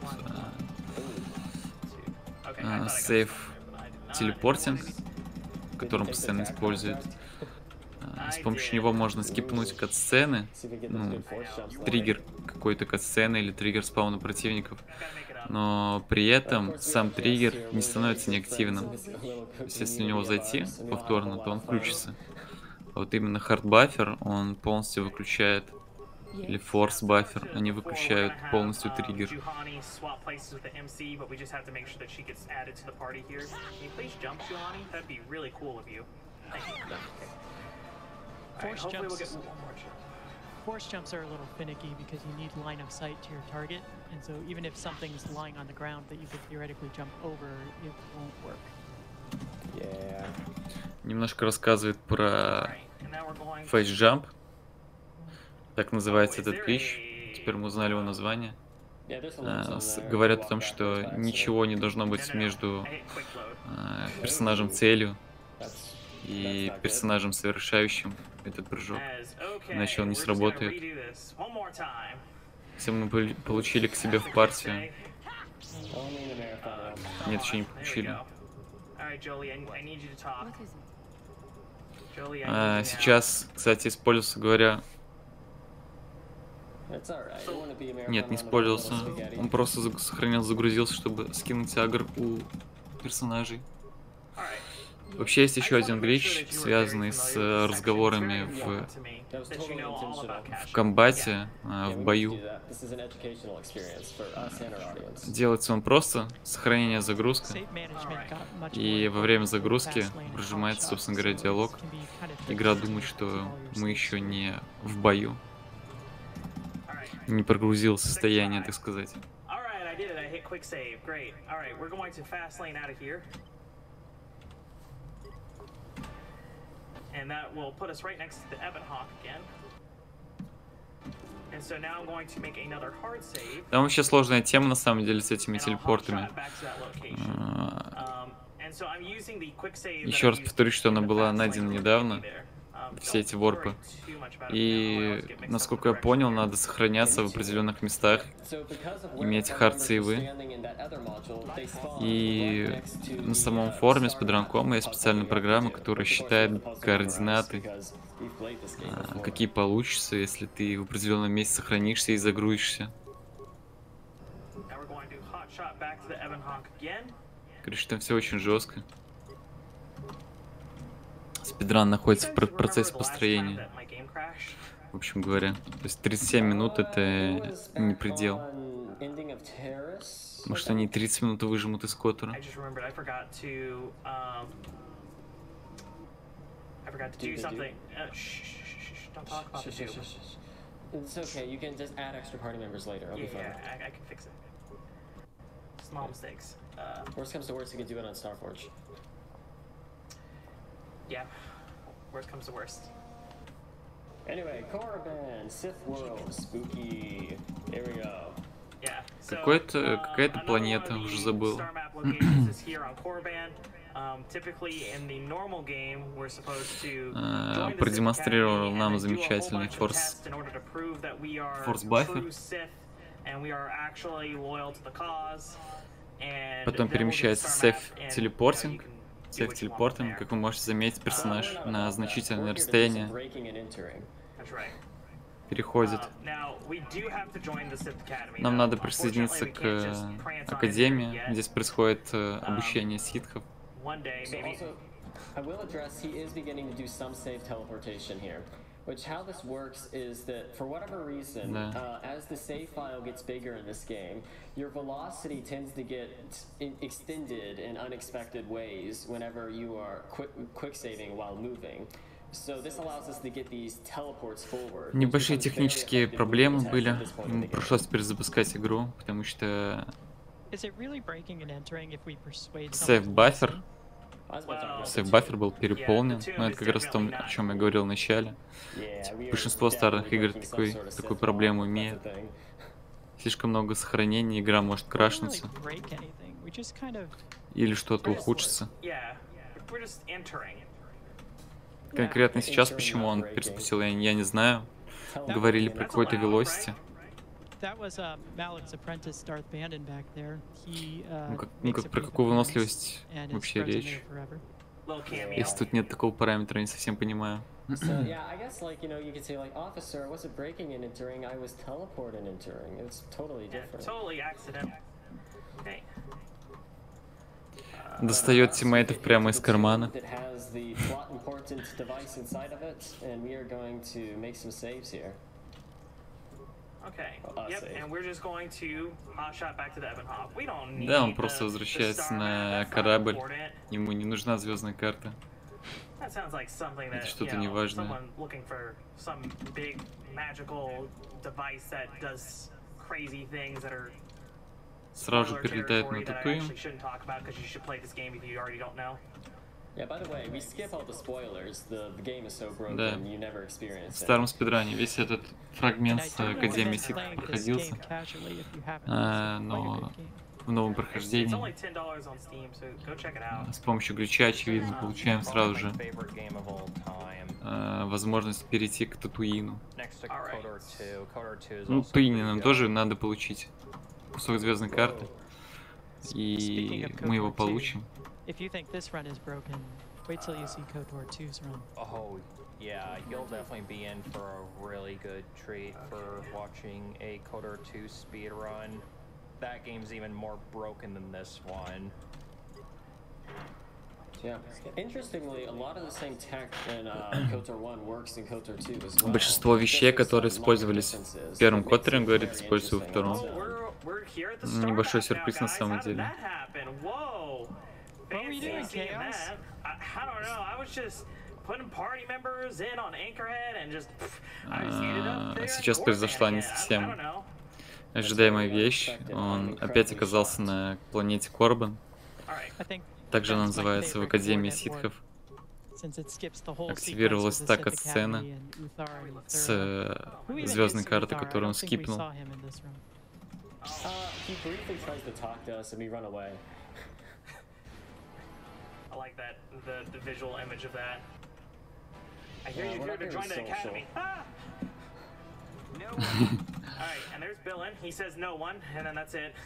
Speaker 1: Okay, I thought I got
Speaker 3: сейф
Speaker 1: it.
Speaker 3: телепортинг, который он постоянно использует. С помощью него можно скипнуть катсцены,
Speaker 4: See if we get those
Speaker 3: ну,
Speaker 4: good force jumps.
Speaker 3: триггер какой-то катсцены или триггер спауна противников.
Speaker 1: Gotta make it up.
Speaker 3: Но при этом сам триггер не становится неактивным.
Speaker 4: It's a little
Speaker 3: То есть если в него
Speaker 4: community
Speaker 3: зайти
Speaker 4: of us, and we all have a
Speaker 3: повторно,
Speaker 4: lot
Speaker 3: то он
Speaker 4: of fun.
Speaker 3: включится. А вот именно хардбафер, он полностью выключает, или форс-бафер, они выключают полностью триггер.
Speaker 1: Juhani swap places with the MC, but we just have to make sure that she gets added to the party here. Can you please jump, Juhani? That'd be really cool of you. Thank you. Okay. Alright,
Speaker 5: Force
Speaker 1: hopefully we'll get
Speaker 5: jumps.
Speaker 1: one more jump.
Speaker 5: force jumps are a little finicky because you need line of sight to your target, and so even if something's lying on the ground that you could theoretically jump over, it won't work.
Speaker 4: Yeah.
Speaker 3: Немножко рассказывает про Face Jump. Так называется этот клич. Теперь мы узнали его название. Говорят о том, что ничего не должно быть между персонажем целью и персонажем, совершающим этот прыжок. Иначе он не сработает. Все мы получили к себе в партию. Нет, еще не получили. Сейчас, кстати, использовался, говоря... Нет, не использовался. Он просто сохранил, загрузился, чтобы скинуть агр у персонажей. Вообще есть еще один глич, связанный с разговорами в комбате, в бою. Делается он просто, сохранение загрузка, и во время загрузки прожимается, собственно говоря, диалог. Игра думает, что мы еще не в бою, не прогрузил состояние, так сказать.
Speaker 1: And that will put us right next to the Ebon Hawk again. And so now I'm going to make another hard save.
Speaker 3: Там вообще сложная тема на самом деле с этими телепортами. Еще раз повторюсь, что она была найдена недавно. Все эти ворпы. И, насколько я понял, надо сохраняться в определенных местах, иметь хард-сейвы. И на самом форуме с подранком есть специальная программа, которая считает координаты, какие получится, если ты в определенном месте сохранишься и загрузишься. Короче, там все очень жестко. Спидран находится в процессе построения, в общем говоря. То есть 37 минут это не предел. Может, они 30 минут выжмут из Котора.
Speaker 1: Yeah, worst comes to worst.
Speaker 4: Anyway, Korriban, Sith World, spooky. Here we go.
Speaker 1: Yeah.
Speaker 3: Какая-то планета, уже забыл. Продемонстрировал нам замечательный форс-баффер. Потом перемещается сейф-телепортинг. Сейф-телепортом, как вы можете заметить, персонаж на значительное расстояние переходит. Нам надо присоединиться к Академии. Здесь происходит обучение ситхов. Which how this works is that for whatever reason, as the save file gets bigger in this game, your velocity tends to get extended in unexpected ways whenever you are quick saving while moving. So this allows us to get these teleports forward. Небольшие технические проблемы были. Пришлось перезапускать игру, потому что сейф-баффер был переполнен, но это как раз то, о чем я говорил в начале. Большинство старых игр такую проблему имеет. Слишком много сохранений, игра может крашнуться. Или что-то ухудшится. Конкретно сейчас, почему он перезапустил, я не знаю. Говорили про какой-то velocity. Про какую выносливость вообще речь? Если тут нет такого параметра, не совсем понимаю. Достает тиммейтов прямо из кармана. Да, он просто возвращается на корабль. Ему не нужна звездная карта.
Speaker 1: That sounds like something that,
Speaker 3: что-то
Speaker 1: you know,
Speaker 3: неважное.
Speaker 1: someone looking for some big magical device that does crazy things that are
Speaker 3: Сразу
Speaker 1: spoiler
Speaker 3: перелетает на
Speaker 1: territory that I
Speaker 3: Татуин.
Speaker 1: actually shouldn't talk about because you should play this game if you already don't know.
Speaker 4: Yeah, by the way, we skip all the spoilers. The game is so broken,
Speaker 3: Да.
Speaker 4: you never
Speaker 3: В
Speaker 4: experience it.
Speaker 3: старом спидране весь этот фрагмент
Speaker 5: And I
Speaker 3: с
Speaker 5: do
Speaker 3: Академией
Speaker 5: recommend
Speaker 3: Ситхов
Speaker 5: playing this
Speaker 3: проходился,
Speaker 5: game casually if you haven't. It's quite a
Speaker 3: но
Speaker 5: good game.
Speaker 3: в новом
Speaker 1: It's
Speaker 3: прохождении
Speaker 1: only $10 on Steam, so go check it out.
Speaker 3: с помощью глюча, очевидно, получаем сразу
Speaker 2: Probably
Speaker 3: же
Speaker 2: my favorite game of all time.
Speaker 3: возможность перейти к Татуину.
Speaker 2: Next to
Speaker 1: Alright.
Speaker 2: KOTOR 2. KOTOR 2 is
Speaker 3: Ну,
Speaker 2: also
Speaker 3: Татуине
Speaker 2: pretty
Speaker 3: нам
Speaker 2: good.
Speaker 3: тоже надо получить кусок звездной карты,
Speaker 5: Speaking
Speaker 3: и
Speaker 5: of
Speaker 3: мы его
Speaker 5: KOTOR 2,
Speaker 3: получим.
Speaker 5: If you think this run is broken, wait till you see KOTOR 2's run.
Speaker 2: Oh, yeah, you'll definitely be in for a really good treat for watching a KOTOR 2 speedrun. That game's even more broken than this one.
Speaker 4: Yeah. Interestingly, a lot of the same tech in KOTOR 1 works in KOTOR 2 as well.
Speaker 3: Большинство вещей, которые использовались в первом Которе, говорит, используются во втором.
Speaker 1: We're here at the Star
Speaker 3: Небольшой
Speaker 1: Map now,
Speaker 3: сюрприз на
Speaker 1: guys.
Speaker 3: самом
Speaker 1: How did
Speaker 3: деле.
Speaker 1: that happen? Whoa.
Speaker 5: What were you doing,
Speaker 1: Fancy seeing
Speaker 5: Chaos?
Speaker 1: that. I don't know. I was just putting party members in on Anchorhead and just I just ended up there
Speaker 3: Сейчас
Speaker 1: at
Speaker 3: произошла
Speaker 1: Gorman
Speaker 3: не
Speaker 1: again. I
Speaker 3: совсем
Speaker 1: don't know.
Speaker 3: ожидаемая вещь. Он опять оказался на планете Корбан.
Speaker 1: All right.
Speaker 5: I think
Speaker 3: Также она
Speaker 5: that's my
Speaker 3: называется в
Speaker 5: favorite
Speaker 3: Академии
Speaker 5: War Network,
Speaker 3: Ситхов.
Speaker 5: since it skips the whole
Speaker 3: Активировалась
Speaker 5: sequence of
Speaker 3: та
Speaker 5: the Sith
Speaker 3: катсцена
Speaker 5: Academy and Uthar and
Speaker 3: с
Speaker 5: Thura. Who even
Speaker 3: звездной
Speaker 5: is
Speaker 3: карты,
Speaker 5: Uthar? I
Speaker 3: которую он
Speaker 5: don't think we
Speaker 3: скипнул.
Speaker 5: saw him in this run.
Speaker 4: He briefly tries to talk to us and we run away.
Speaker 1: I like that the visual image of that. I hear
Speaker 4: Yeah,
Speaker 1: you're
Speaker 4: we're
Speaker 1: here
Speaker 4: not
Speaker 1: to
Speaker 4: very
Speaker 1: join the
Speaker 4: social.
Speaker 1: academy. Ah! No. All right, and there's Billin. He says no one, and then that's it.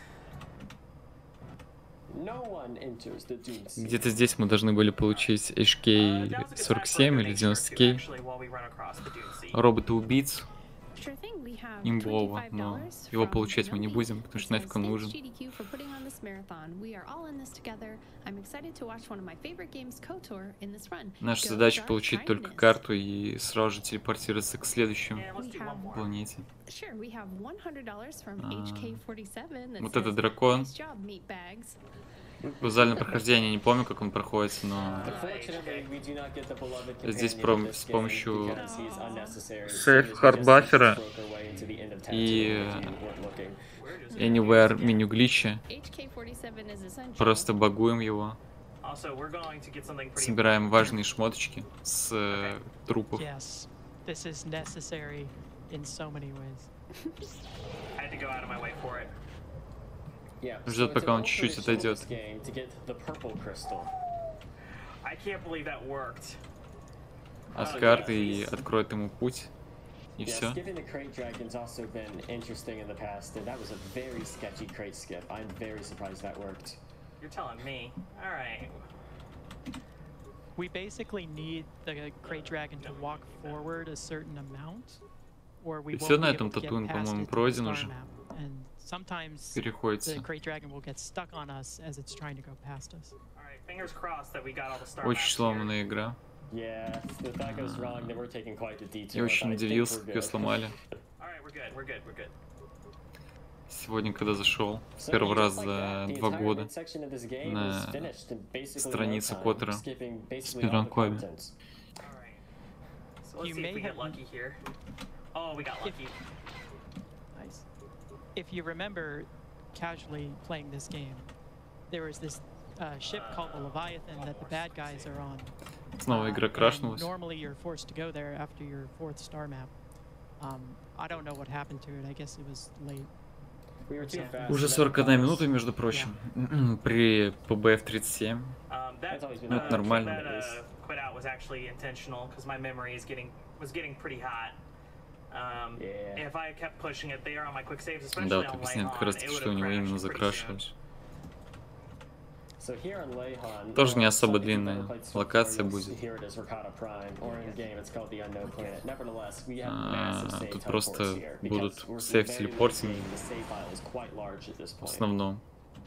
Speaker 4: No one enters the Dune Sea.
Speaker 3: Где-то здесь мы должны были получить HK-47 или 90K,
Speaker 1: Actually, while we run across the Dune Sea.
Speaker 3: робота-убийцу.
Speaker 6: Sure thing, we have
Speaker 3: Имбового, но
Speaker 6: $25
Speaker 3: его
Speaker 6: from
Speaker 3: получать мы не
Speaker 6: Kenobi.
Speaker 3: будем, потому что
Speaker 6: It
Speaker 3: нафиг
Speaker 6: says,
Speaker 3: он
Speaker 6: "Thanks,
Speaker 3: нужен.
Speaker 6: GDQ for putting on this marathon. We are all in this together. I'm excited to watch one of my favorite games, KOTOR, in this run.
Speaker 3: Наша
Speaker 6: Go
Speaker 3: задача
Speaker 6: Dark
Speaker 3: получить только
Speaker 6: Kindness."
Speaker 3: карту и сразу же телепортироваться к следующему
Speaker 1: And let's do one more.
Speaker 3: планете.
Speaker 6: Sure, we have $100 from HK47 that
Speaker 3: Вот
Speaker 6: says,
Speaker 3: этот дракон.
Speaker 6: "Nice job, meatbags."
Speaker 3: Визуальное прохождение, не помню, как он проходится, но
Speaker 4: Unfortunately, we do not get the beloved
Speaker 3: здесь
Speaker 4: companion in
Speaker 3: с
Speaker 4: this game
Speaker 3: помощью
Speaker 4: because he is unnecessary.
Speaker 3: сейф
Speaker 4: So we just
Speaker 3: хардбаффера
Speaker 4: broke our way into the end of
Speaker 3: и
Speaker 4: Tatooine if you weren't looking.
Speaker 3: Anywhere меню глича.
Speaker 6: HK47 is essential.
Speaker 3: Просто багуем его,
Speaker 1: Also, we're going to get something pretty
Speaker 3: собираем важные шмоточки с трупов.
Speaker 5: Yes, this is necessary in so many ways.
Speaker 1: I had to go out of my way for it.
Speaker 4: Yeah,
Speaker 3: Ждет,
Speaker 4: so
Speaker 3: пока он
Speaker 4: it's a
Speaker 3: чуть-чуть
Speaker 4: goal for
Speaker 3: отойдет.
Speaker 4: this game to get the purple crystal.
Speaker 1: I can't believe that worked.
Speaker 3: От карты и откроет ему путь. И
Speaker 4: Yes,
Speaker 3: все.
Speaker 4: skipping the crate dragon's also been interesting in the past, and that was a very sketchy crate skip. I'm very surprised that worked.
Speaker 1: You're telling me. All right.
Speaker 5: We basically need the Crate Dragon to walk forward a certain amount, or we
Speaker 3: И
Speaker 5: won't
Speaker 3: всё
Speaker 5: be
Speaker 3: на
Speaker 5: able
Speaker 3: этом
Speaker 5: to get
Speaker 3: Татуин,
Speaker 5: past
Speaker 3: по-моему,
Speaker 5: it to the
Speaker 3: пройден
Speaker 5: star
Speaker 3: уже.
Speaker 5: map. And sometimes
Speaker 3: Переходится.
Speaker 5: the Crate Dragon will get stuck on us as it's trying to go past us.
Speaker 1: All right. Fingers crossed that we got all the star
Speaker 3: Очень
Speaker 1: maps here.
Speaker 3: сломанная игра.
Speaker 4: Yeah, if that goes wrong, then we're taking quite the detour.
Speaker 3: Я очень
Speaker 4: but I think
Speaker 3: удивился,
Speaker 4: we're
Speaker 3: как ее
Speaker 4: good.
Speaker 3: сломали.
Speaker 1: All right, we're good. We're good. We're good.
Speaker 3: Сегодня, когда зашел,
Speaker 4: So,
Speaker 3: первый
Speaker 4: just
Speaker 3: раз
Speaker 4: like
Speaker 3: за
Speaker 4: that, the
Speaker 3: 2
Speaker 4: entire
Speaker 3: года,
Speaker 4: midsection of this game
Speaker 3: на
Speaker 4: is finished in basically no
Speaker 3: странице
Speaker 4: time,
Speaker 3: Котора
Speaker 4: skipping
Speaker 3: в
Speaker 4: basically all the
Speaker 3: спидран-клабе.
Speaker 4: contents.
Speaker 1: All right. So let's
Speaker 5: You
Speaker 1: see if
Speaker 5: may
Speaker 1: we get
Speaker 5: have-
Speaker 1: lucky here. Oh, we got lucky.
Speaker 5: Nice. If you remember casually playing this game, there was this ship called the Leviathan that the bad guys are on.
Speaker 3: Снова игра
Speaker 5: And
Speaker 3: крашнулась.
Speaker 5: normally you're forced to go there after your 4th star map. I don't know what happened to it. I guess it was late.
Speaker 4: We were too fast.
Speaker 3: Уже
Speaker 4: and that
Speaker 3: 41
Speaker 4: was-
Speaker 3: минута, между прочим. При PBF-37.
Speaker 1: That
Speaker 4: That's always been
Speaker 3: Ну, это
Speaker 4: the-
Speaker 3: нормально.
Speaker 1: That quit out was actually intentional because my memory is was getting pretty hot.
Speaker 4: Yeah.
Speaker 1: If I kept pushing it there on my quick saves, especially
Speaker 3: Да, вот
Speaker 1: on
Speaker 3: объясняет как
Speaker 1: Leyhan,
Speaker 3: раз
Speaker 1: it
Speaker 3: таки,
Speaker 1: would
Speaker 3: что у
Speaker 1: have
Speaker 3: него именно
Speaker 1: crashed pretty soon.
Speaker 3: закрашивалось.
Speaker 4: So here on Leyhan,
Speaker 3: Тоже не особо
Speaker 4: some people
Speaker 3: длинная
Speaker 4: never played Star
Speaker 3: локация
Speaker 4: Wars,
Speaker 3: будет.
Speaker 4: Here it is, Rakata Prime, or in game it's called the Unknown Planet. Nevertheless, we have massive save
Speaker 3: Тут
Speaker 4: teleports
Speaker 3: просто
Speaker 4: here,
Speaker 3: будут
Speaker 4: because we're
Speaker 3: сейф
Speaker 4: very
Speaker 3: телепортинг
Speaker 4: late, the save file is quite large at this
Speaker 3: в
Speaker 4: point.
Speaker 3: основном.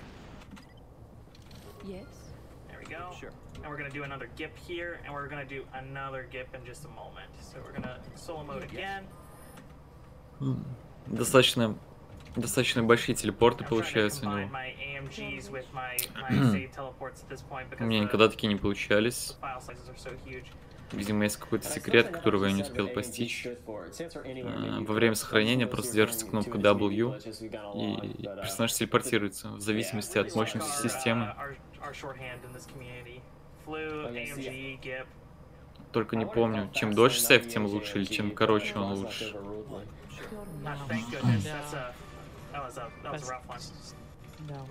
Speaker 6: Yes.
Speaker 1: There we go. Sure. And we're gonna do another GIP here, and we're gonna do another GIP in just a moment. So we're gonna solo mode again.
Speaker 3: Достаточно большие телепорты
Speaker 1: I'm trying to
Speaker 3: получаются у
Speaker 1: combine
Speaker 3: него.
Speaker 1: my AMGs with my save teleports at this point
Speaker 3: У
Speaker 1: because
Speaker 3: меня никогда такие не получались.
Speaker 1: file sizes are so huge.
Speaker 3: Видимо, есть какой-то секрет, которого я не успел постичь. Во время сохранения просто держится кнопка W, и персонаж телепортируется, в зависимости от мощности системы.
Speaker 1: Our shorthand in this community. Flu, AMG, GIP.
Speaker 3: Только не помню, чем дольше сейф, тем лучше, или чем короче он лучше.
Speaker 1: Thank goodness. That was a rough one.
Speaker 5: No.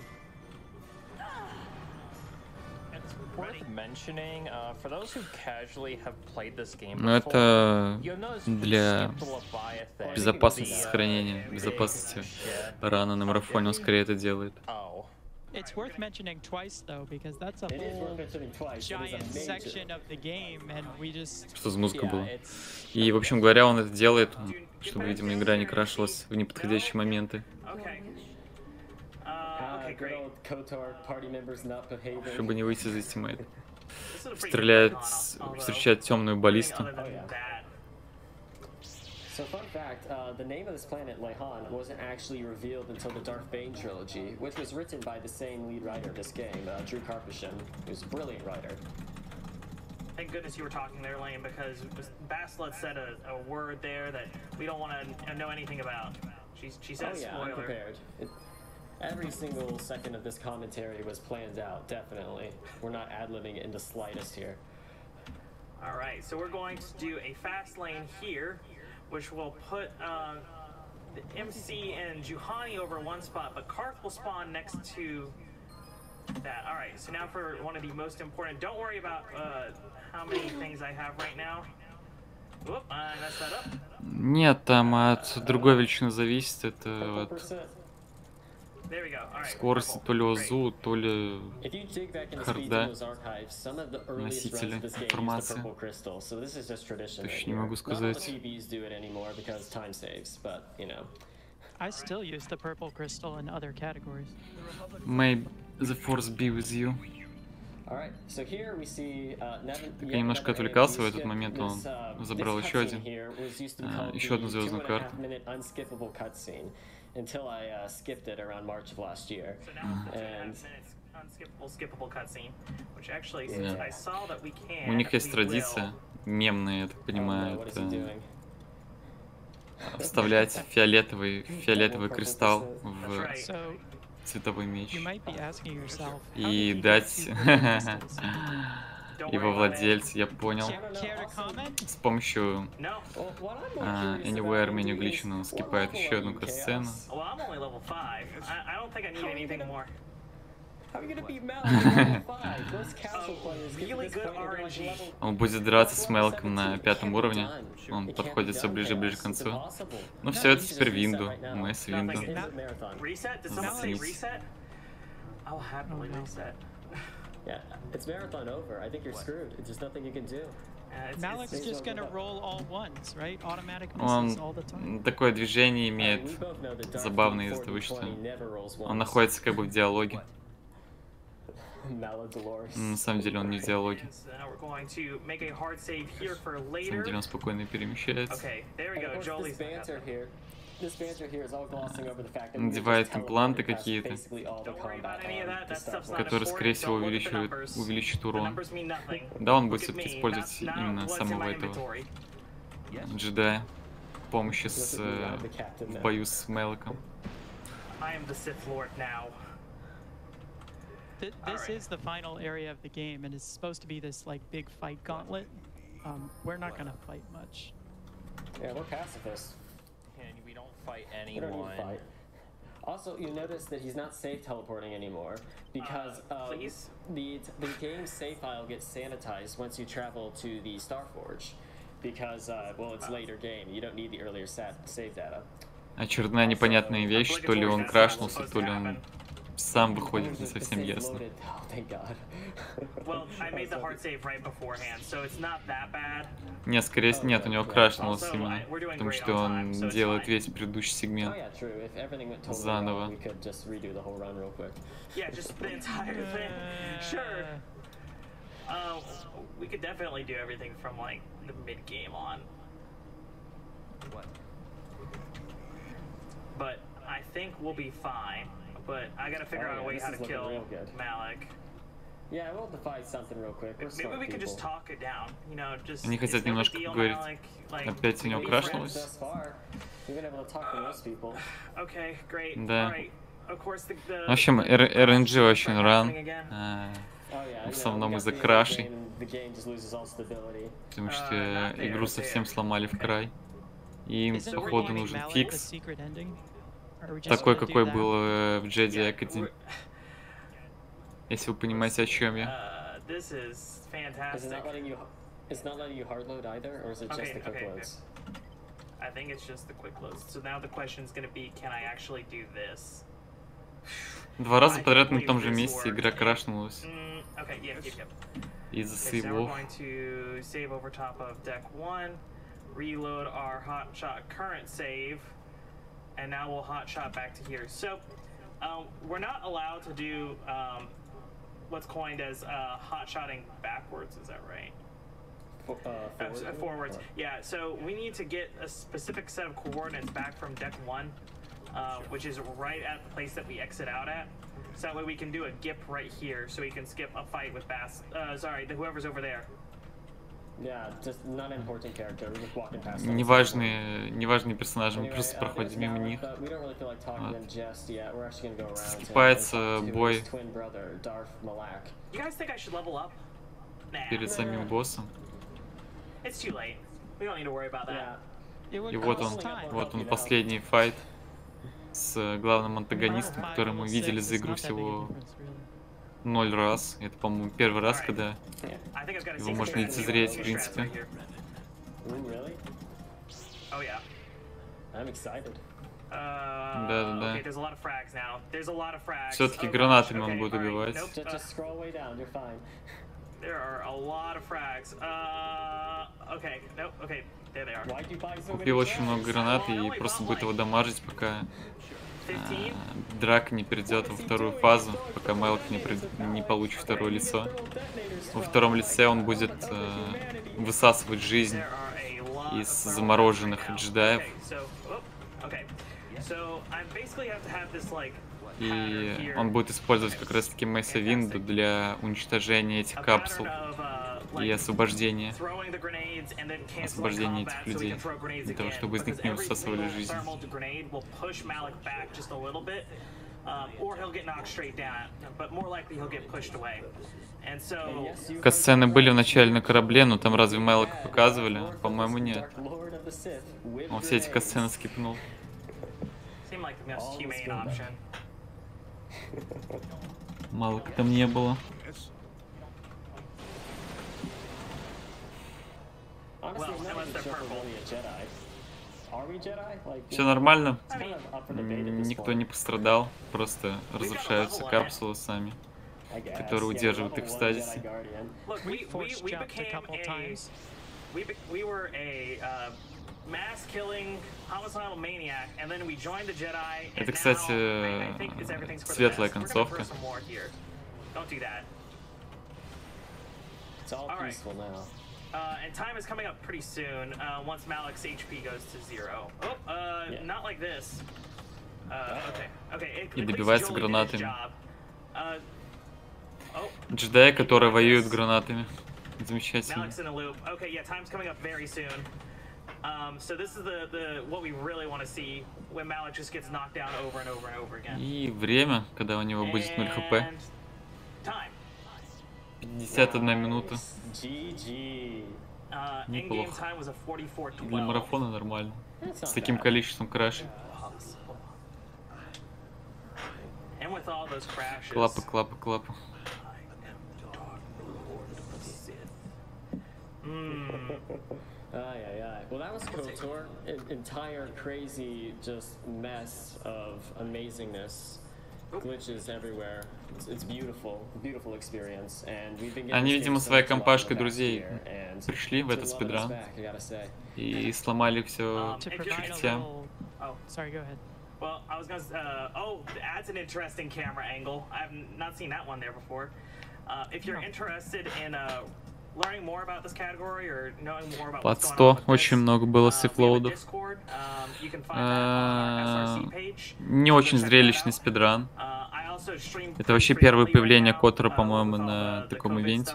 Speaker 2: It's worth mentioning, for those who casually have played this game
Speaker 3: Но
Speaker 2: before,
Speaker 3: это
Speaker 2: you'll notice we
Speaker 3: для
Speaker 2: skipped Leviathan.
Speaker 3: безопасности сохранения, безопасности рано на марафоне он скорее это делает.
Speaker 2: Oh.
Speaker 5: It's worth mentioning twice though, because that's a
Speaker 4: It is worth
Speaker 5: whole
Speaker 4: mentioning twice. It is a
Speaker 5: giant
Speaker 4: major.
Speaker 5: section of the game, and we just
Speaker 3: Что за музыка была?
Speaker 2: Yeah, it's
Speaker 3: И, в общем говоря, он это делает, чтобы, видимо, игра не крашилась в неподходящие моменты.
Speaker 1: Okay. Okay,
Speaker 4: Good
Speaker 1: great.
Speaker 4: old KOTOR party members not behaving.
Speaker 3: Чтобы не выйти из тиммейта.
Speaker 1: This is a pretty
Speaker 3: Стреляет,
Speaker 1: good con, although,
Speaker 3: встречает темную баллисту.
Speaker 1: other than
Speaker 4: Oh, yeah.
Speaker 1: that,
Speaker 4: So fun fact, the name of this planet, Lehan, wasn't actually revealed until the Darth Bane trilogy, which was written by the same lead writer of this game, Drew Karpyshyn, who's a brilliant writer.
Speaker 1: thank goodness you were talking there, Lane, because Baslet said a word there that we don't want to know anything about. She said
Speaker 4: Oh yeah, I'm
Speaker 1: spoiler.
Speaker 4: prepared. Every single second of this commentary was planned out, definitely. We're not ad-libbing it in the slightest here.
Speaker 1: All right, so we're going to do a fast lane here, which will put the MC and Juhani over one spot, but Karth will spawn next to that. All right, so now for one of the most important. Don't worry about how many things I have right now. Whoop, I messed that up.
Speaker 3: Нет, там от другой величины зависит. Это от
Speaker 4: 100%.
Speaker 1: There we go. All right.
Speaker 3: скорости то ли
Speaker 1: Great.
Speaker 3: ОЗУ, то ли...
Speaker 4: If you dig back into
Speaker 3: Харда.
Speaker 4: Speedrunners archives, some of the earliest runs
Speaker 3: Носители
Speaker 4: of this game used the
Speaker 3: информации.
Speaker 4: purple crystal, so this is just tradition.
Speaker 3: Точно
Speaker 4: right
Speaker 3: не
Speaker 4: here.
Speaker 3: могу
Speaker 4: Not all
Speaker 3: сказать.
Speaker 4: the PBs do it anymore because time saves, but you know.
Speaker 5: I still use the purple crystal in other categories.
Speaker 3: May the force be with you.
Speaker 4: Alright, so here we see
Speaker 3: Я немножко отвлекался в этот момент, он забрал еще один, еще одну звездную карту.
Speaker 4: Until I skipped it around March of last year.
Speaker 1: So now it's 2.5
Speaker 4: And
Speaker 1: minutes skippable cutscene, which actually,
Speaker 3: Yeah.
Speaker 1: since I saw that we can,
Speaker 3: У них есть
Speaker 1: we
Speaker 3: традиция, мемная, я так
Speaker 4: I don't know,
Speaker 3: понимаю,
Speaker 4: what is he
Speaker 3: это
Speaker 4: doing?
Speaker 3: вставлять фиолетовый кристалл
Speaker 1: That's
Speaker 3: в
Speaker 1: right.
Speaker 5: So
Speaker 3: цветовой меч
Speaker 5: you might be asking yourself, how
Speaker 3: и
Speaker 5: did he
Speaker 3: дать
Speaker 5: get these purple crystals?
Speaker 1: Don't
Speaker 3: его
Speaker 1: worry about it.
Speaker 3: владельцу, я понял,
Speaker 5: Care to comment?
Speaker 3: с помощью
Speaker 1: No.
Speaker 4: Well, what I'm more curious
Speaker 3: Anywhere
Speaker 4: about
Speaker 3: меню
Speaker 4: is
Speaker 3: гличено
Speaker 4: what
Speaker 3: скипает
Speaker 4: level
Speaker 3: еще
Speaker 4: are
Speaker 3: одну
Speaker 4: you,
Speaker 3: катсцену.
Speaker 4: Chaos?
Speaker 1: Well, I'm only level 5. I don't think I need
Speaker 4: How are you
Speaker 1: anything
Speaker 4: gonna-
Speaker 1: more.
Speaker 4: How are you gonna beat Mal at level 5? Most casual players get to
Speaker 1: really
Speaker 4: this
Speaker 1: good
Speaker 4: point and they're like
Speaker 1: RNG.
Speaker 4: level
Speaker 3: Он будет драться с Мелком на 5-м
Speaker 4: Can't be
Speaker 3: уровне,
Speaker 4: done.
Speaker 3: он
Speaker 4: It can't
Speaker 3: подходит
Speaker 4: be
Speaker 3: все
Speaker 4: done,
Speaker 3: ближе и ближе к
Speaker 4: Chaos. It's
Speaker 3: концу.
Speaker 4: impossible.
Speaker 3: Ну
Speaker 4: No,
Speaker 3: все,
Speaker 4: you
Speaker 3: это
Speaker 4: should
Speaker 3: теперь
Speaker 4: just reset
Speaker 3: Винду,
Speaker 4: right now.
Speaker 3: Мэс
Speaker 1: Nothing.
Speaker 3: Винду.
Speaker 4: It's a marathon.
Speaker 1: Reset? Did
Speaker 3: Oh,
Speaker 1: someone say
Speaker 3: jeez.
Speaker 1: reset? I will happily
Speaker 5: Oh, no.
Speaker 1: reset.
Speaker 4: Yeah, it's marathon over. I think you're screwed. There's nothing you can do.
Speaker 5: Malik's
Speaker 4: it's-
Speaker 5: just gonna roll all ones, right? Automatic
Speaker 3: Он
Speaker 5: misses all the time.
Speaker 3: такое движение
Speaker 4: We
Speaker 3: имеет
Speaker 4: both know that Darth
Speaker 3: забавное
Speaker 4: Vader
Speaker 3: из-за того, что
Speaker 4: 4020 never rolls
Speaker 3: он
Speaker 4: ones.
Speaker 3: находится как бы в диалоге.
Speaker 4: Mala Dolores.
Speaker 3: На самом деле он не в диалоге.
Speaker 1: So now we're going to make a hard save here for
Speaker 3: На самом
Speaker 1: later.
Speaker 3: деле он спокойно перемещается.
Speaker 1: Okay, there we
Speaker 4: And
Speaker 1: go.
Speaker 4: of course,
Speaker 1: Jolie's
Speaker 4: this banter here is all glossing over the fact that
Speaker 3: Надевает
Speaker 4: we just
Speaker 3: импланты
Speaker 4: teleported past
Speaker 3: какие-то,
Speaker 4: basically all the
Speaker 1: Don't worry about
Speaker 4: combat
Speaker 1: any of
Speaker 4: on
Speaker 1: that.
Speaker 4: the
Speaker 1: That stuff's
Speaker 4: Star
Speaker 1: not
Speaker 4: Wars.
Speaker 3: который, скорее
Speaker 1: important.
Speaker 3: всего,
Speaker 1: Don't look at the numbers.
Speaker 3: увеличит
Speaker 1: The
Speaker 3: урон.
Speaker 1: numbers mean nothing.
Speaker 3: Да, он
Speaker 1: Look
Speaker 3: будет
Speaker 1: at
Speaker 3: все-таки
Speaker 1: me,
Speaker 3: использовать
Speaker 1: not
Speaker 3: именно
Speaker 1: what's in
Speaker 3: самого
Speaker 1: my
Speaker 3: этого
Speaker 1: inventory.
Speaker 3: джедая в помощи
Speaker 4: Look
Speaker 3: с,
Speaker 4: at me, I'm the captain
Speaker 3: в
Speaker 4: now.
Speaker 3: бою с Мелком.
Speaker 1: I am the Sith Lord now.
Speaker 5: This
Speaker 1: Alright.
Speaker 5: is the final area of the game, and it's supposed to be this like big fight gauntlet. We're not gonna fight much.
Speaker 4: Yeah, we're pacifists.
Speaker 2: And we don't fight
Speaker 4: We don't need
Speaker 2: anyone.
Speaker 4: to fight. Also, you notice that he's not safe teleporting anymore because
Speaker 1: please?
Speaker 4: the game save file gets sanitized once you travel to the Starforge because well, it's later game. You don't need the earlier save data.
Speaker 3: Очередная непонятная вещь, то ли он крашнулся, то ли он сам выходит, не
Speaker 4: The
Speaker 3: совсем
Speaker 4: save
Speaker 3: ясно.
Speaker 4: loaded. Oh, thank God.
Speaker 1: Well, I made the hard save right beforehand, so it's not that bad.
Speaker 3: Нет, скорее всего, нет, у него крашнулось именно, потому что он делает весь предыдущий
Speaker 4: Oh
Speaker 3: сегмент.
Speaker 4: yeah, true. If everything went totally
Speaker 3: Заново.
Speaker 4: wrong, we could just redo the whole run real quick.
Speaker 1: Yeah, just the entire thing. Sure. We could definitely do everything from like the mid game on. But I think we'll be fine. but I gotta figure out a way how to kill Malik.
Speaker 4: Yeah, we'll defy something real quick.
Speaker 1: Maybe we could just talk it down, you know, just.
Speaker 3: Они хотят немножко поговорить. Опять у него крашнулось.
Speaker 1: Okay, great.
Speaker 3: Да. В общем, RNG очень ран. В основном из-за крашей. Потому что игру совсем сломали в край. И им, походу, нужен фикс. Такой, какой был в Jedi Academy. Если вы понимаете, о чем я.
Speaker 1: I think it's just the quick loads. So now the question is going to be, can I actually do this?
Speaker 3: 2 раза подряд на том же месте игра крашнулась.
Speaker 1: Okay, yep.
Speaker 3: Из-за
Speaker 1: So now we're
Speaker 3: сейвов.
Speaker 1: going to save over top of deck 1, reload our hotshot current save, and now we'll hotshot back to here. So we're not allowed to do what's coined as hotshotting backwards. Is that right? Forwards. Yeah, so we need to get a specific set of coordinates back from deck 1, which is right at the place that we exit out at. So that way we can do a gip right here, so we can skip a fight with whoever's over there.
Speaker 4: Yeah, just not an important character. We're just walking past.
Speaker 3: Неважные персонажи, мы просто проходим мимо них. Скипается бой
Speaker 1: You guys think I should level up? Nah.
Speaker 3: перед самим боссом.
Speaker 1: It's too late. We don't need to worry about that.
Speaker 3: И вот он последний файт с главным антагонистом, который мы видели за игру всего 0 раз. Это, по-моему, первый раз, когда его можно лицезреть, в принципе. Да. Все-таки гранатами он будет убивать.
Speaker 1: There are a lot of frags. Okay, nope, okay, there they are.
Speaker 3: Купил очень много гранат и просто будет его дамажить, пока Драк не перейдет во вторую фазу, пока Мэлк не получит второе лицо. Во втором лице он будет высасывать жизнь из замороженных джедаев. И он будет использовать как раз таки Месса Винду для уничтожения этих капсул и освобождения этих людей, для того, чтобы из них не высасывали жизнь. Катсцены были в начале на корабле, но там разве Мэлока показывали? По-моему, нет. Он все эти катсцены скипнул. Мэлока там не было. Все нормально, никто не пострадал, просто разрушаются капсулы сами, которые удерживают их в стазисе. Это, кстати, светлая концовка.
Speaker 1: And time is coming up pretty soon once Malik's HP goes to 0. Not like this. Okay.
Speaker 3: И добивается гранатами. Джедаи, которые воюют гранатами. Замечательно.
Speaker 1: Okay, yeah, time's coming up very soon. So this is the what we really want to see when Malik just gets knocked down over and over and over again.
Speaker 3: И время, когда у него будет 0 хп. 51 минута. Неплохо. Для марафона нормально. С таким количеством крашей. Клапы.
Speaker 4: Well, that was KOTOR. An entire crazy just mess of amazingness. Glitches everywhere. It's beautiful experience, and we've been getting.
Speaker 3: Они, видимо, своей компашкой друзей пришли в этот спидран и сломали все к чертям.
Speaker 5: Sorry, go ahead.
Speaker 1: Well, I was gonna. That's an interesting camera angle. I have not seen that one there before. If you're interested in learning more about this category or knowing more about
Speaker 3: Под
Speaker 1: what's going on
Speaker 3: 100
Speaker 1: with
Speaker 3: очень
Speaker 1: this,
Speaker 3: много было сейфлоудов. Не очень зрелищный спидран. Это вообще первое появление Котора, по-моему, на таком ивенте.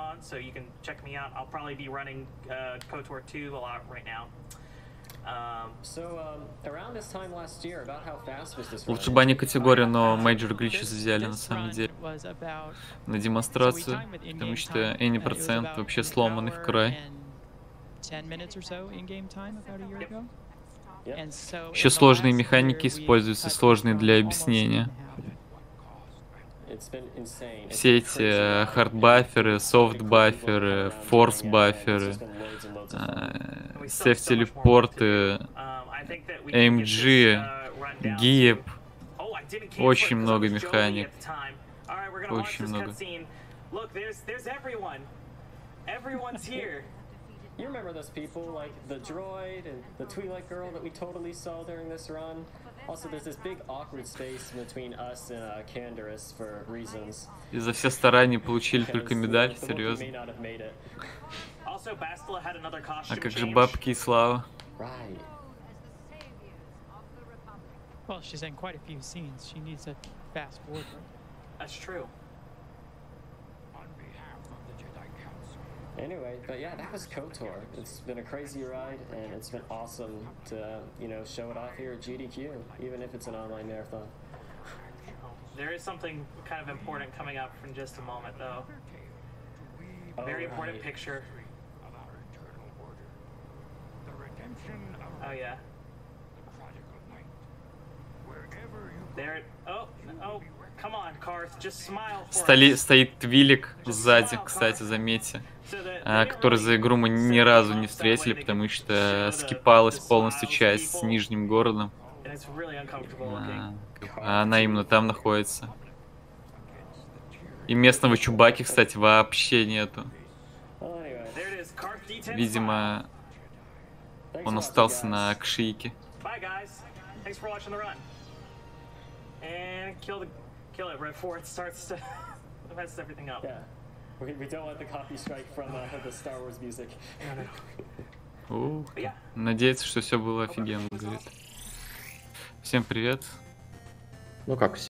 Speaker 3: Лучше бы они категорию, но Major Glitches взяли на самом деле на демонстрацию, потому что any процент вообще сломанный в край. Еще сложные механики используются, сложные для объяснения. Все эти хардбаферы, софтбаферы, форс-баферы, сейф-телепорты, AMG, GIEP. Очень много механик. Очень много.
Speaker 4: You remember those people, like the droid and the Twi'lek girl that we totally saw during this run? Also, there's this big awkward space between us and Canderous for reasons.
Speaker 3: И за все старания получили только медаль, серьезно. А как же бабки и слава?
Speaker 5: Well, she's in quite a few scenes. She needs a fast forward.
Speaker 1: That's true.
Speaker 4: Anyway, but yeah, that was KOTOR. It's been a crazy ride, and it's been awesome to, you know, show it off here at GDQ, even if it's an online marathon.
Speaker 1: There is something kind of important coming up in just a moment, though. Very important picture. Oh yeah. There. Oh. Come on, Karth, just smile for us.
Speaker 3: Стоит Твилик сзади, кстати, заметьте. Который за игру мы ни разу не встретили, потому что скипалась полностью часть с Нижним городом. А она именно там находится. И местного Чубаки, кстати, вообще нету. Видимо, он остался на Кшиике.
Speaker 1: Kill it right before it starts to mess everything up.
Speaker 4: Yeah. We don't want the copy strike from the Star Wars music.
Speaker 3: Надеется, что все было офигенно, говорит. Всем привет.
Speaker 7: Ну как